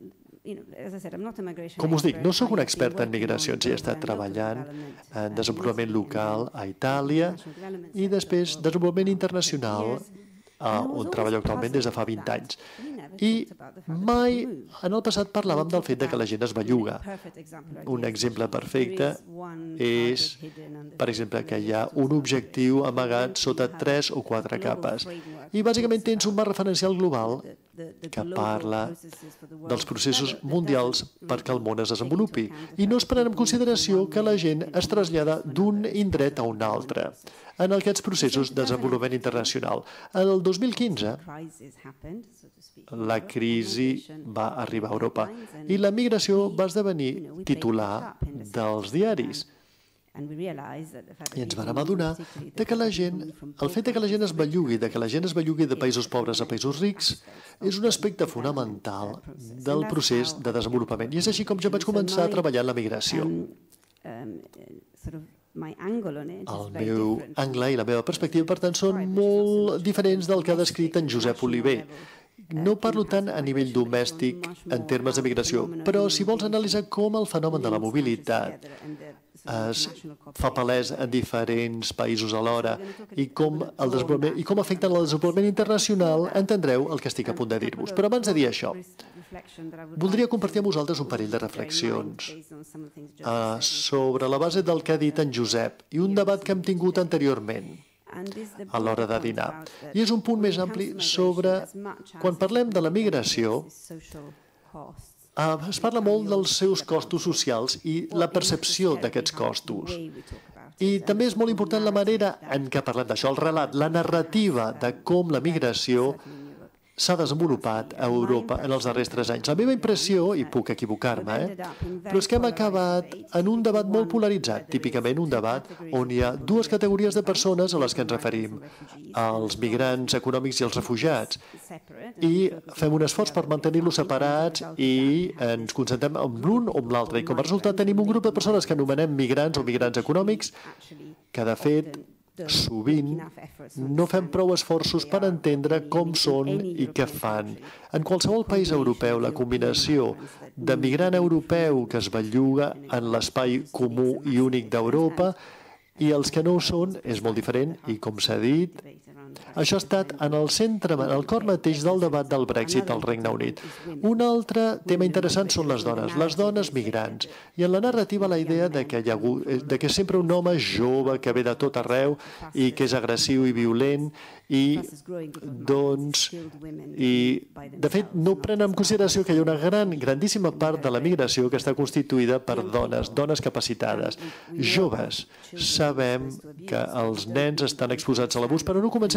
com us dic, no sóc una experta en migracions, he estat treballant en desenvolupament local a Itàlia i després desenvolupament internacional, on treballo actualment des de fa vint anys. I mai en el passat parlàvem del fet que la gent es belluga. Un exemple perfecte és, per exemple, que hi ha un objectiu amagat sota tres o quatre capes. I bàsicament tens un marc referencial global que parla dels processos mundials perquè el món es desenvolupi. I no es pren en consideració que la gent es trasllada d'un indret a un altre en aquests processos de desenvolupament internacional. El dos mil quinze, la crisi va arribar a Europa i la migració va esdevenir titular dels diaris. I ens vam adonar que la gent, el fet que la gent es bellugui, que la gent es bellugui de països pobres a països rics, és un aspecte fonamental del procés de desenvolupament. I és així com jo vaig començar a treballar en la migració. El meu angle i la meva perspectiva, per tant, són molt diferents del que ha descrit en Josep Oliver. No parlo tant a nivell domèstic en termes de migració, però si vols analitzar com el fenomen de la mobilitat es fa palès en diferents països alhora i com, el desenvolupament, i com afecten el desenvolupament internacional, entendreu el que estic a punt de dir-vos. Però abans de dir això, voldria compartir amb vosaltres un parell de reflexions uh, sobre la base del que ha dit en Josep i un debat que hem tingut anteriorment a l'hora de dinar. I és un punt més ampli sobre, quan parlem de la migració, uh, es parla molt dels seus costos socials i la percepció d'aquests costos. I també és molt important la manera en què parlem d'això, el relat, la narrativa de com la migració s'ha desenvolupat a Europa en els darrers tres anys. La meva impressió, i puc equivocar-me, eh? però és que hem acabat en un debat molt polaritzat, típicament un debat on hi ha dues categories de persones a les que ens referim, els migrants econòmics i els refugiats, i fem un esforç per mantenir-los separats i ens concentrem en l'un o en l'altre. I com a resultat tenim un grup de persones que anomenem migrants o migrants econòmics, que de fet sovint no fem prou esforços per entendre com són i què fan. En qualsevol país europeu, la combinació de migrant europeu que es belluga en l'espai comú i únic d'Europa i els que no ho són és molt diferent i, com s'ha dit, això ha estat en el centre, en el cor mateix del debat del Brexit al Regne Unit. Un altre tema interessant són les dones, les dones migrants. I en la narrativa la idea de que hi ha hagut, de que és sempre un home jove que ve de tot arreu i que és agressiu i violent i, doncs, i de fet no prenen en consideració que hi ha una gran, grandíssima part de la migració que està constituïda per dones, dones capacitades, joves. Sabem que els nens estan exposats a l'abús, però no comencem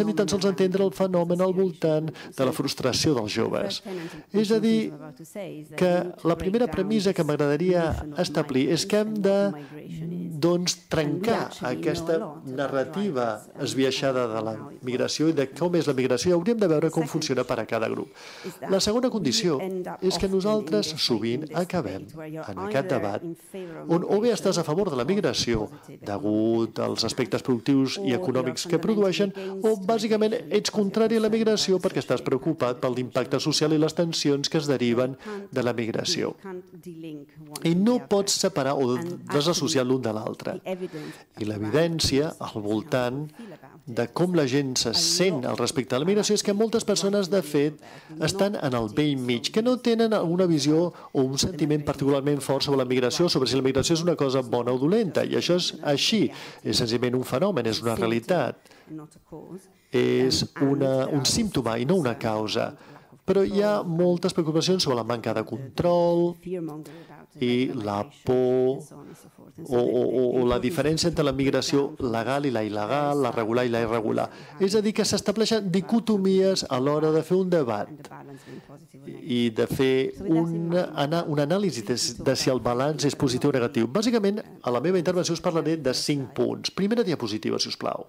ni tan sols entendre el fenomen al voltant de la frustració dels joves. És a dir, que la primera premissa que m'agradaria establir és que hem de doncs, trencar aquesta narrativa esbiaixada de la migració i de com és la migració i hauríem de veure com funciona per a cada grup. La segona condició és que nosaltres sovint acabem en aquest debat on o bé estàs a favor de la migració degut als aspectes productius i econòmics que produeixen o bàsicament ets contrari a la migració perquè estàs preocupat pel impacte social i les tensions que es deriven de la migració. I no pots separar o desassociar l'un de l'altre. I l'evidència al voltant de com la gent se sent al respecte de la migració és que moltes persones, de fet, estan en el vell mig, que no tenen una visió o un sentiment particularment fort sobre la migració, sobre si la migració és una cosa bona o dolenta. I això és així. És senzillament un fenomen, és una realitat. És una, un símptoma i no una causa. Però hi ha moltes preocupacions sobre la manca de control i la por o, o, o la diferència entre la migració legal i la il·legal, la regular i la irregular. És a dir, que s'estableixen dicotomies a l'hora de fer un debat i de fer una, una anàlisi de, de si el balanç és positiu o negatiu. Bàsicament, a la meva intervenció us parlaré de cinc punts. Primera diapositiva, si us plau.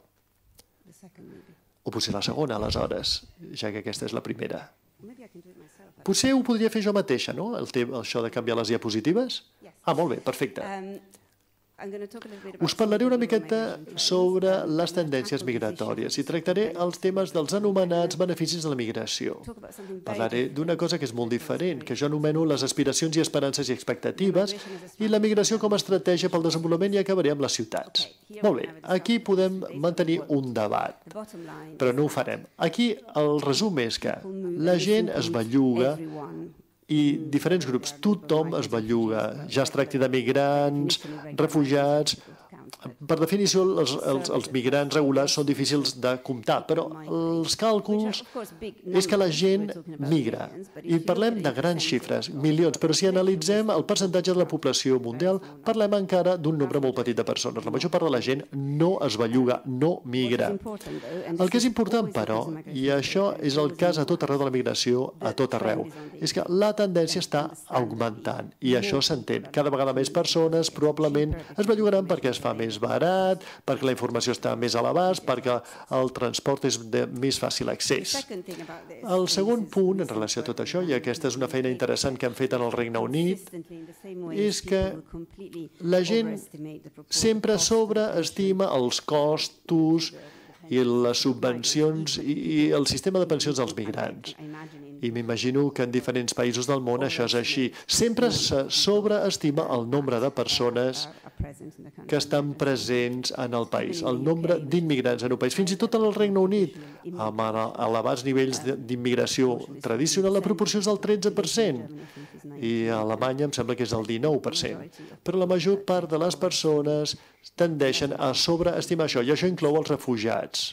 O potser la segona, aleshores, ja que aquesta és la primera. Potser ho podria fer jo mateixa, no? El tema, això de canviar les diapositives? Ah, molt bé, perfecte. Us parlaré una miqueta sobre les tendències migratòries i tractaré els temes dels anomenats beneficis de la migració. Parlaré d'una cosa que és molt diferent, que jo anomeno les aspiracions i esperances i expectatives i la migració com a estratègia pel desenvolupament i acabaré amb les ciutats. Molt bé, aquí podem mantenir un debat, però no ho farem. Aquí el resum és que la gent es belluga i diferents grups, tothom es belluga, ja es tracti de migrants, refugiats. Per definició, els, els, els migrants regulars són difícils de comptar, però els càlculs és que la gent migra. I parlem de grans xifres, milions, però si analitzem el percentatge de la població mundial, parlem encara d'un nombre molt petit de persones. La major part de la gent no es belluga, no migra. El que és important, però, i això és el cas a tot arreu de la migració, a tot arreu, és que la tendència està augmentant, i això s'entén. Cada vegada més persones probablement es bellugaran perquè es fa més barat, perquè la informació està més a l'abast, perquè el transport és de més fàcil accés. El segon punt en relació a tot això, i aquesta és una feina interessant que hem fet en el Regne Unit, és que la gent sempre sobreestima els costos i les subvencions i el sistema de pensions dels migrants. I m'imagino que en diferents països del món això és així. Sempre se sobreestima el nombre de persones que estan presents en el país, el nombre d'immigrants en un país. Fins i tot en el Regne Unit, amb elevats nivells d'immigració tradicional, la proporció és del tretze per cent. I a Alemanya em sembla que és del dinou per cent. Però la major part de les persones tendeixen a sobreestimar això, i això inclou els refugiats.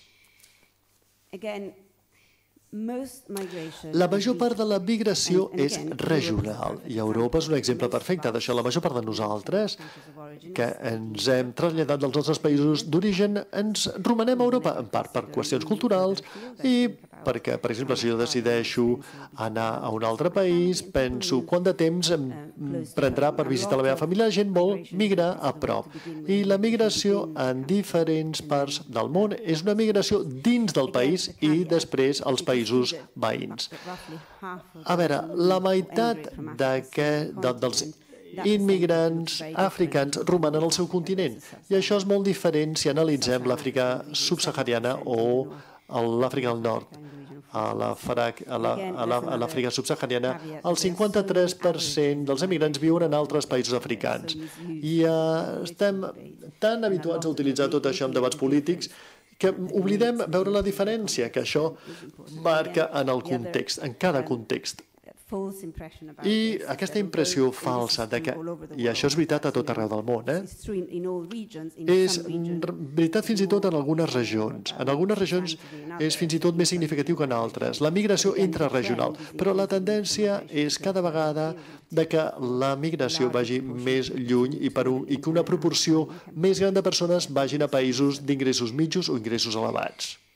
La major part de la migració és regional, i Europa és un exemple perfecte d'això. La major part de nosaltres, que ens hem traslladat dels nostres països d'origen, ens romanem a Europa, en part per qüestions culturals i perquè, per exemple, si jo decideixo anar a un altre país, penso quant de temps em prendrà per visitar la meva família. La gent vol migrar a prop. I la migració en diferents parts del món és una migració dins del país i després als països veïns. A veure, la meitat dels immigrants africans romanen al seu continent. I això és molt diferent si analitzem l'Àfrica subsahariana o l'Àfrica del Nord. A l'Àfrica subsahariana, el cinquanta-tres per cent dels emigrants viuen en altres països africans. I estem tan habituats a utilitzar tot això en debats polítics que oblidem veure la diferència que això marca en el context, en cada context. I aquesta impressió falsa de que, i això és veritat a tot arreu del món, eh? és veritat fins i tot en algunes regions. En algunes regions és fins i tot més significatiu que en altres. La migració intraregional, però la tendència és cada vegada de que la migració vagi més lluny i, per un, i que una proporció més gran de persones vagin a països d'ingressos mitjos o ingressos elevats.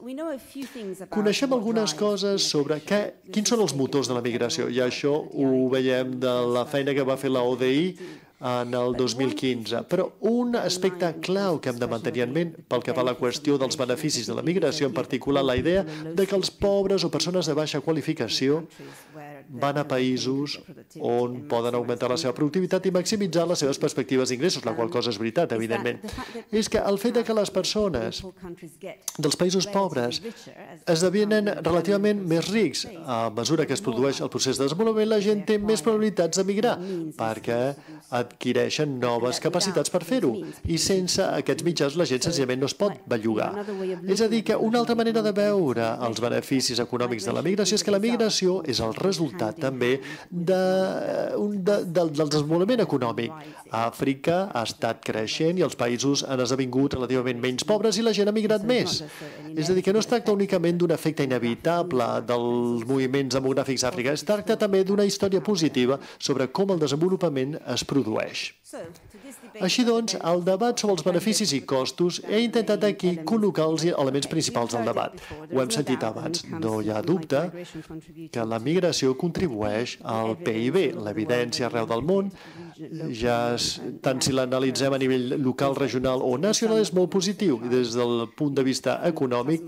Coneixem algunes coses sobre què, quins són els motors de la migració, i això ho veiem de la feina que va fer la O D I en el dos mil quinze. Però un aspecte clau que hem de mantenir en ment pel que fa a la qüestió dels beneficis de la migració, en particular la idea de que els pobres o persones de baixa qualificació van a països on poden augmentar la seva productivitat i maximitzar les seves perspectives d'ingressos, la qual cosa és veritat, evidentment. És que el fet que les persones dels països pobres esdevenen relativament més rics a mesura que es produeix el procés de desenvolupament, la gent té més probabilitats de migrar perquè adquireixen noves capacitats per fer-ho, i sense aquests mitjans la gent senzillament no es pot bellugar. És a dir, que una altra manera de veure els beneficis econòmics de la migració és que la migració és el resultat també de, de, de, del desenvolupament econòmic. Àfrica ha estat creixent i els països han esdevingut relativament menys pobres i la gent ha migrat més. És a dir, que no es tracta únicament d'un efecte inevitable dels moviments demogràfics a Àfrica, es tracta també d'una història positiva sobre com el desenvolupament es produeix. Així doncs, el debat sobre els beneficis i costos he intentat aquí col·locar els elements principals del debat. Ho hem sentit abans. No hi ha dubte que la migració contribueix al P I B. L'evidència arreu del món, ja és, tant si l'analitzem a nivell local, regional o nacional, és molt positiu. I des del punt de vista econòmic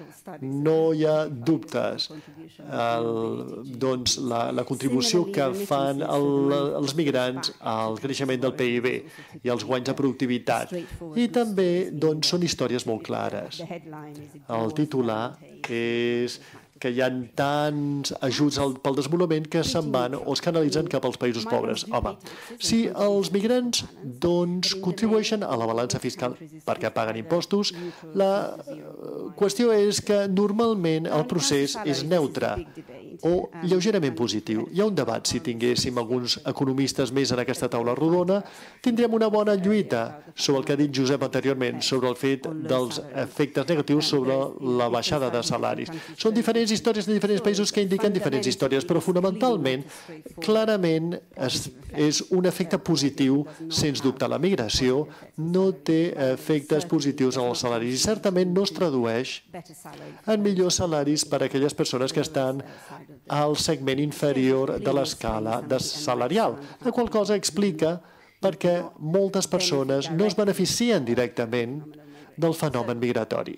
no hi ha dubtes. El, doncs, la, la contribució que fan el, els migrants al creixement del P I B i els guanys de productivitat. I també doncs, són històries molt clares. El titular és que hi ha tants ajuts pel desenvolupament que se'n van o es canalitzen cap als països pobres. Home, si els migrants doncs, contribueixen a la balança fiscal perquè paguen impostos, la qüestió és que normalment el procés és neutre o lleugerament positiu. Hi ha un debat, si tinguéssim alguns economistes més en aquesta taula rodona, tindríem una bona lluita sobre el que ha dit Josep anteriorment, sobre el fet dels efectes negatius sobre la baixada de salaris. Són diferents històries de diferents països que indiquen diferents històries, però fonamentalment, clarament, és, és un efecte positiu, sens dubte. La migració no té efectes positius en els salaris i certament no es tradueix en millors salaris per a aquelles persones que estan al segment inferior de l'escala salarial, la qual cosa explica perquè moltes persones no es beneficien directament del fenomen migratori.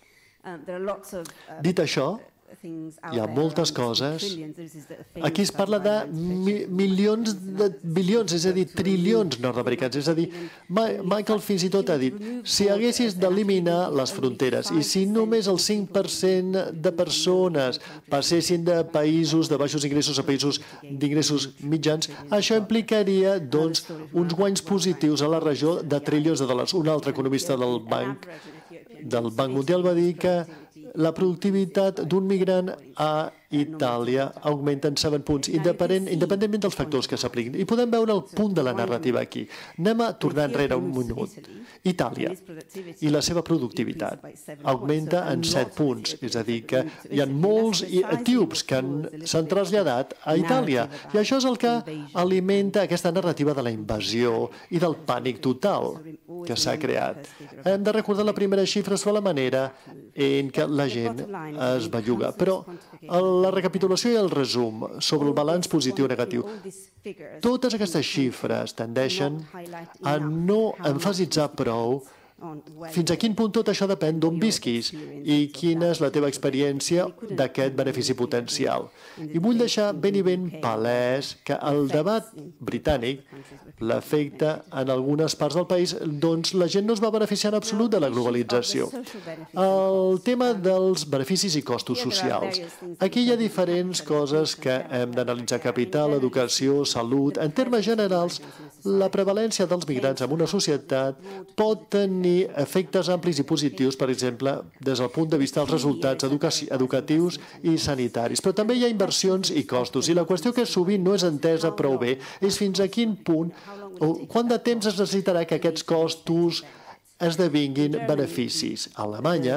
Dit això, hi ha moltes coses. Aquí es parla de mi milions de bilions, és a dir, trilions nord-americans. És a dir, Michael fins i tot ha dit, si haguessis d'eliminar les fronteres i si només el cinc per cent de persones passessin de països de baixos ingressos a països d'ingressos mitjans, això implicaria doncs, uns guanys positius a la regió de trilions de dòlars. Un altre economista del Banc, del Banc Mundial va dir que la productivitat d'un migrant a Itàlia augmenta en set punts, independent, independentment dels factors que s'apliquin. I podem veure el punt de la narrativa aquí. Anem a tornar enrere un minut. Itàlia i la seva productivitat augmenta en set punts, és a dir, que hi ha molts etíops que s'han traslladat a Itàlia. I això és el que alimenta aquesta narrativa de la invasió i del pànic total que s'ha creat. Hem de recordar la primera xifra sobre la manera en què la gent es belluga. Però la recapitulació i el resum sobre el balanç positiu o negatiu, totes aquestes xifres tendeixen a no emfasitzar prou fins a quin punt tot això depèn d'on visquis i quina és la teva experiència d'aquest benefici potencial. I vull deixar ben i ben palès que el debat britànic l'efecte en algunes parts del país, doncs la gent no es va beneficiar en absolut de la globalització. El tema dels beneficis i costos socials. Aquí hi ha diferents coses que hem d'analitzar: capital, educació, salut. En termes generals, la prevalència dels migrants en una societat pot tenir efectes amplis i positius, per exemple, des del punt de vista dels resultats educatius i sanitaris. Però també hi ha inversions i costos, i la qüestió que sovint no és entesa prou bé és fins a quin punt o quant de temps es necessitarà que aquests costos esdevinguin beneficis. A Alemanya,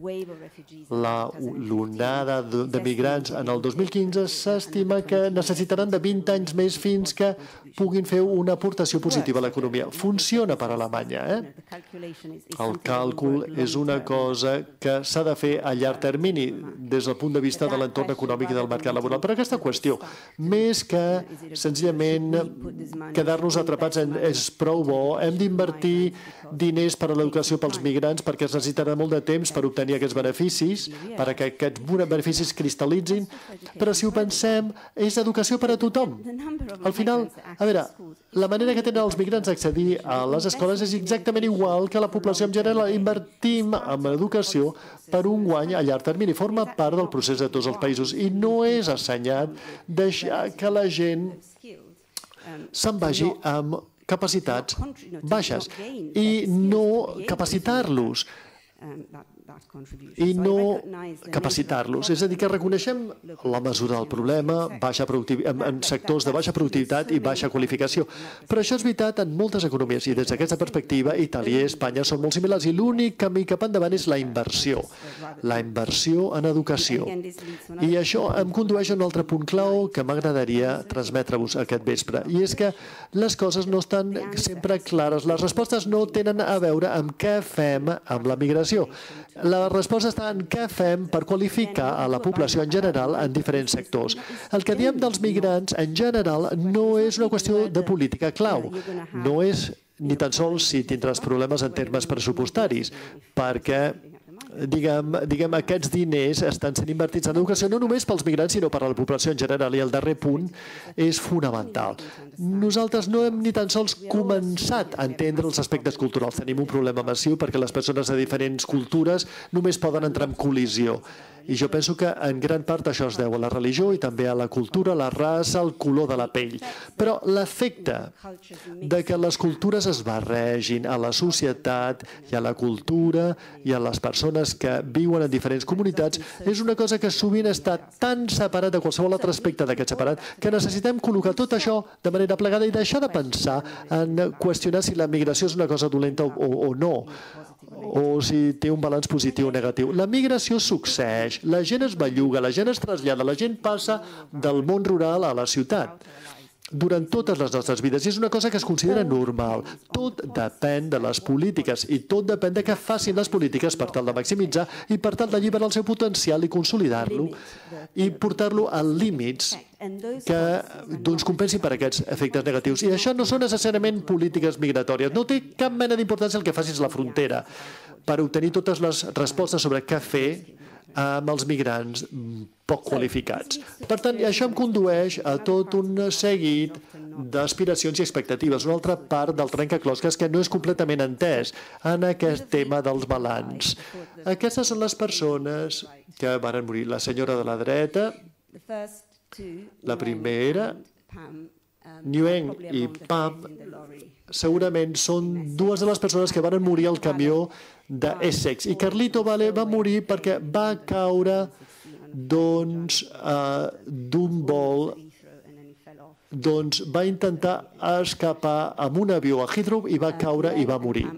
l'onada de migrants en el dos mil quinze s'estima que necessitaran de vint anys més fins que puguin fer una aportació positiva a l'economia. Funciona per a Alemanya, eh? El càlcul és una cosa que s'ha de fer a llarg termini des del punt de vista de l'entorn econòmic i del mercat laboral. Però aquesta qüestió, més que senzillament quedar-nos atrapats en és prou bo, hem d'invertir diners per a l'educació pels migrants perquè es necessitarà molt de temps per obtenir aquests beneficis, perquè aquests beneficis cristal·litzin, però si ho pensem, és educació per a tothom. Al final, a veure, la manera que tenen els migrants d'accedir a les escoles és exactament igual que la població en general. Invertim en educació per un guany a llarg termini. Forma part del procés de tots els països i no és assenyat deixar que la gent se'n vagi amb capacitats baixes i no capacitar-los i no capacitar-los. És a dir, que reconeixem la mesura del problema en sectors de baixa productivitat i baixa qualificació. Però això és veritat en moltes economies i des d'aquesta perspectiva Itàlia i Espanya són molt similars i l'únic camí cap endavant és la inversió. La inversió en educació. I això em condueix a un altre punt clau que m'agradaria transmetre-vos aquest vespre. I és que les coses no estan sempre clares. Les respostes no tenen a veure amb què fem amb la migració. La resposta està en què fem per qualificar a la població en general en diferents sectors. El que diem dels migrants en general no és una qüestió de política clau. No és ni tan sols si tindràs problemes en termes pressupostaris, perquè Diguem, diguem, aquests diners estan sent invertits en educació no només pels migrants, sinó per a la població en general. I el darrer punt és fonamental. Nosaltres no hem ni tan sols començat a entendre els aspectes culturals. Tenim un problema massiu perquè les persones de diferents cultures només poden entrar en col·lisió. I jo penso que en gran part això es deu a la religió i també a la cultura, la raça, el color de la pell. Però l'efecte de que les cultures es barregin a la societat i a la cultura i a les persones que viuen en diferents comunitats és una cosa que sovint està tan separat de qualsevol altre aspecte d'aquest separat que necessitem col·locar tot això de manera plegada i deixar de pensar en qüestionar si la migració és una cosa dolenta o, o no, o si té un balanç positiu o negatiu. La migració succeeix, la gent es belluga, la gent es trasllada, la gent passa del món rural a la ciutat durant totes les nostres vides i és una cosa que es considera normal. Tot depèn de les polítiques i tot depèn de què facin les polítiques per tal de maximitzar i per tal d'alliberar el seu potencial i consolidar-lo i portar-lo a límits que doncs, compensin per aquests efectes negatius. I això no són necessàriament polítiques migratòries. No té cap mena d'importància el que facis a la frontera per obtenir totes les respostes sobre què fer amb els migrants poc qualificats. Per tant, això em condueix a tot un seguit d'aspiracions i expectatives. Una altra part del trencaclosques que no és completament entès en aquest tema dels balanç. Aquestes són les persones que van morir. La senyora de la dreta, la primera, Nguyen i Pam, segurament són dues de les persones que van morir al camió d'Essex. I Carlito Vale va morir perquè va caure doncs, uh, d'un vol, doncs va intentar escapar amb un avió a Heathrow i va caure i va morir.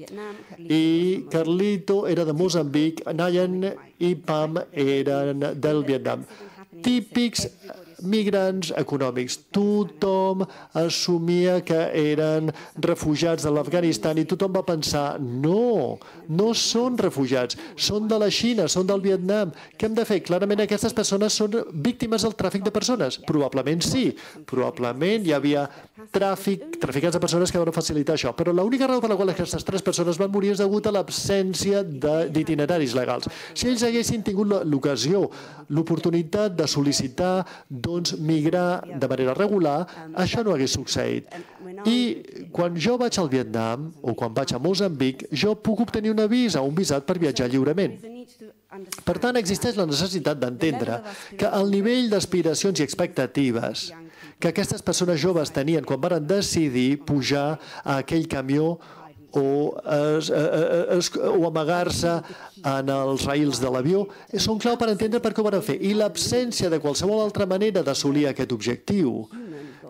I Carlito era de Moçambic, Nayan i Pam eren del Vietnam. Típics migrants econòmics. Tothom assumia que eren refugiats de l'Afganistan i tothom va pensar, no, no són refugiats, són de la Xina, són del Vietnam. Què hem de fer? Clarament aquestes persones són víctimes del tràfic de persones. Probablement sí, probablement hi havia tràfic, traficants de persones que van facilitar això, però l'única raó per la qual aquestes tres persones van morir és degut a l'absència d'itineraris legals. Si ells haguessin tingut l'ocasió, l'oportunitat de sol·licitar doncs, migrar de manera regular, això no hagués succeït. I quan jo vaig al Vietnam o quan vaig a Moçambic, jo puc obtenir una visa o un visat per viatjar lliurement. Per tant, existeix la necessitat d'entendre que el nivell d'aspiracions i expectatives que aquestes persones joves tenien quan van decidir pujar a aquell camió o, es, es, o amagar-se en els raïls de l'avió, són clau per entendre per què ho van fer. I l'absència de qualsevol altra manera d'assolir aquest objectiu,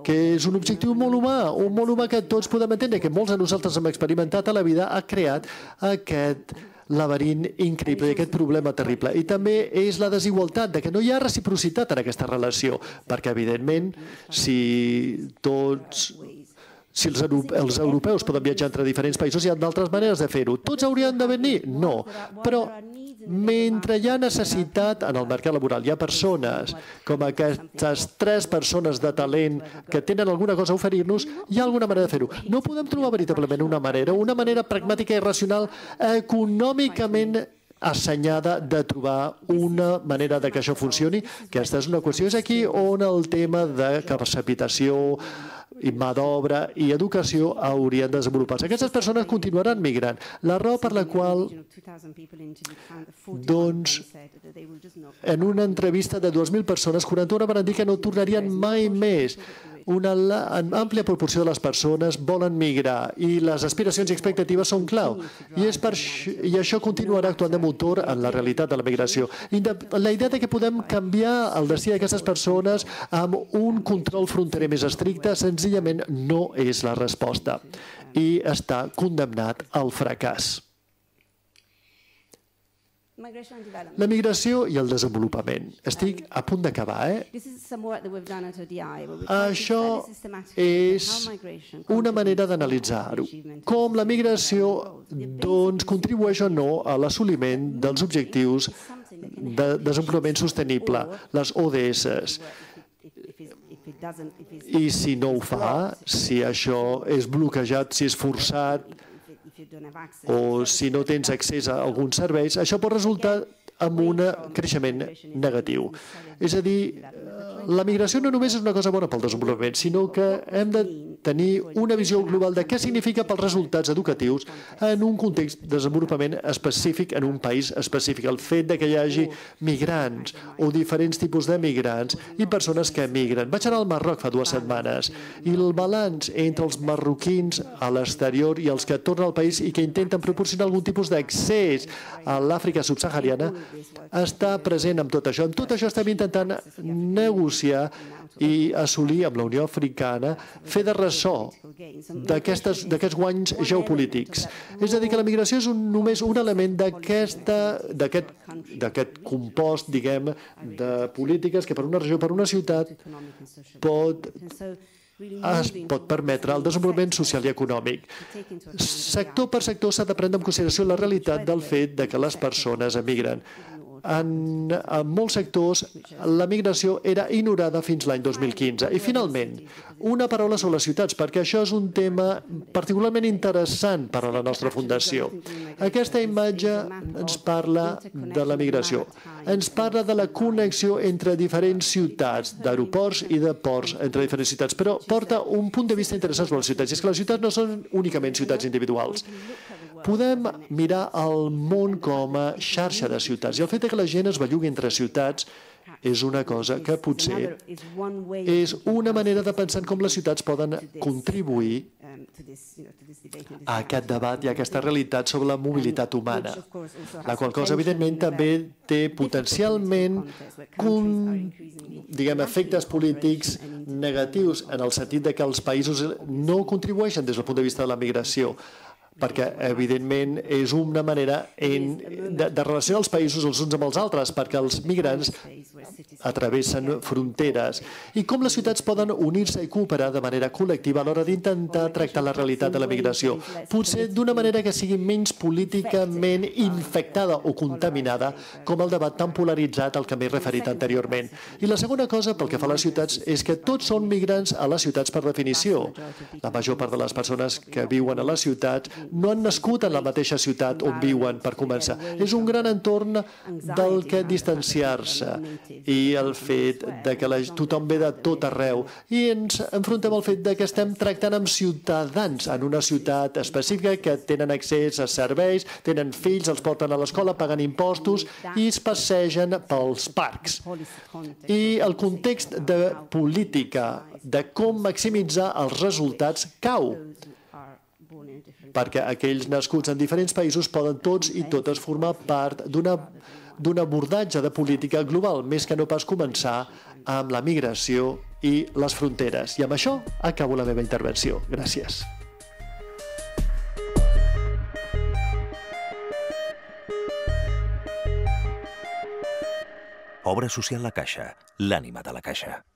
que és un objectiu molt humà, un molt humà que tots podem entendre, que molts de nosaltres hem experimentat a la vida, ha creat aquest laberint increïble, aquest problema terrible. I també és la desigualtat, de que no hi ha reciprocitat en aquesta relació, perquè, evidentment, si tots... Si els, els europeus poden viatjar entre diferents països, hi ha d'altres maneres de fer-ho. Tots haurien de venir? No. Però mentre hi ha necessitat en el mercat laboral, hi ha persones com aquestes tres persones de talent que tenen alguna cosa a oferir-nos, hi ha alguna manera de fer-ho. No podem trobar veritablement una manera, una manera pragmàtica i racional, econòmicament assenyada de trobar una manera de que això funcioni. Aquesta és una qüestió. És aquí on el tema de capacitació, i mà d'obra i educació haurien de desenvolupar-se. Aquestes persones continuaran migrant. La raó per la qual, doncs, en una entrevista de dues mil persones, quaranta-una van dir que no tornarien mai més. Una àmplia proporció de les persones volen migrar i les aspiracions i expectatives són clau. I, és per això, i això continuarà actuant de motor en la realitat de la migració. La idea de que podem canviar el destí d'aquestes persones amb un control fronterer més estricte senzillament no és la resposta i està condemnat al fracàs. La migració i el desenvolupament. Estic a punt d'acabar, eh? Això és una manera d'analitzar-ho. Com la migració doncs, contribueix o no a l'assoliment dels objectius de desenvolupament sostenible, les O D S. I si no ho fa, si això és bloquejat, si és forçat, o si no tens accés a alguns serveis, això pot resultar en un creixement negatiu. És a dir, la migració no només és una cosa bona pel desenvolupament, sinó que hem de tenir una visió global de què significa pels resultats educatius en un context de desenvolupament específic en un país específic. El fet de que hi hagi migrants o diferents tipus de migrants i persones que migren. Vaig anar al Marroc fa dues setmanes i el balanç entre els marroquins a l'exterior i els que tornen al país i que intenten proporcionar algun tipus d'accés a l'Àfrica subsahariana està present amb tot això. Amb tot això estem intentant negociar i assolir amb la Unió Africana, fer de ressò d'aquests guanys geopolítics. És a dir, que la migració és un, només un element d'aquest compost, diguem, de polítiques que per una regió, per una ciutat, pot es pot permetre el desenvolupament social i econòmic. Sector per sector s'ha de prendre en consideració la realitat del fet de que les persones emigren. En, en molts sectors, la migració era ignorada fins l'any dos mil quinze. I, finalment, una paraula sobre les ciutats, perquè això és un tema particularment interessant per a la nostra fundació. Aquesta imatge ens parla de la migració. Ens parla de la connexió entre diferents ciutats, d'aeroports i de ports entre diferents ciutats, però porta un punt de vista interessant sobre les ciutats. I és que les ciutats no són únicament ciutats individuals. Podem mirar el món com a xarxa de ciutats. I el fet que la gent es bellugui entre ciutats és una cosa que potser és una manera de pensar en com les ciutats poden contribuir a aquest debat i a aquesta realitat sobre la mobilitat humana, la qual cosa, evidentment, també té potencialment diguem, efectes polítics negatius en el sentit que els països no contribueixen des del punt de vista de la migració, perquè, evidentment, és una manera en, de, de relacionar els països els uns amb els altres, perquè els migrants atravessen fronteres. I com les ciutats poden unir-se i cooperar de manera col·lectiva a l'hora d'intentar tractar la realitat de la migració. Potser d'una manera que sigui menys políticament infectada o contaminada com el debat tan polaritzat al que m'he referit anteriorment. I la segona cosa, pel que fa a les ciutats, és que tots són migrants a les ciutats per definició. La major part de les persones que viuen a les ciutats no han nascut en la mateixa ciutat on viuen, per començar. És un gran entorn del que distanciar-se i el fet de que la, tothom ve de tot arreu i ens enfrontem al fet de que estem tractant amb ciutadans en una ciutat específica que tenen accés a serveis, tenen fills, els porten a l'escola, paguen impostos i es passegen pels parcs. I el context de política, de com maximitzar els resultats, cau, perquè aquells nascuts en diferents països poden tots i totes formar part d'una d'un abordatge de política global, més que no pas començar amb la migració i les fronteres. I amb això acabo la meva intervenció. Gràcies. Obra social La Caixa, l'ànima de la Caixa.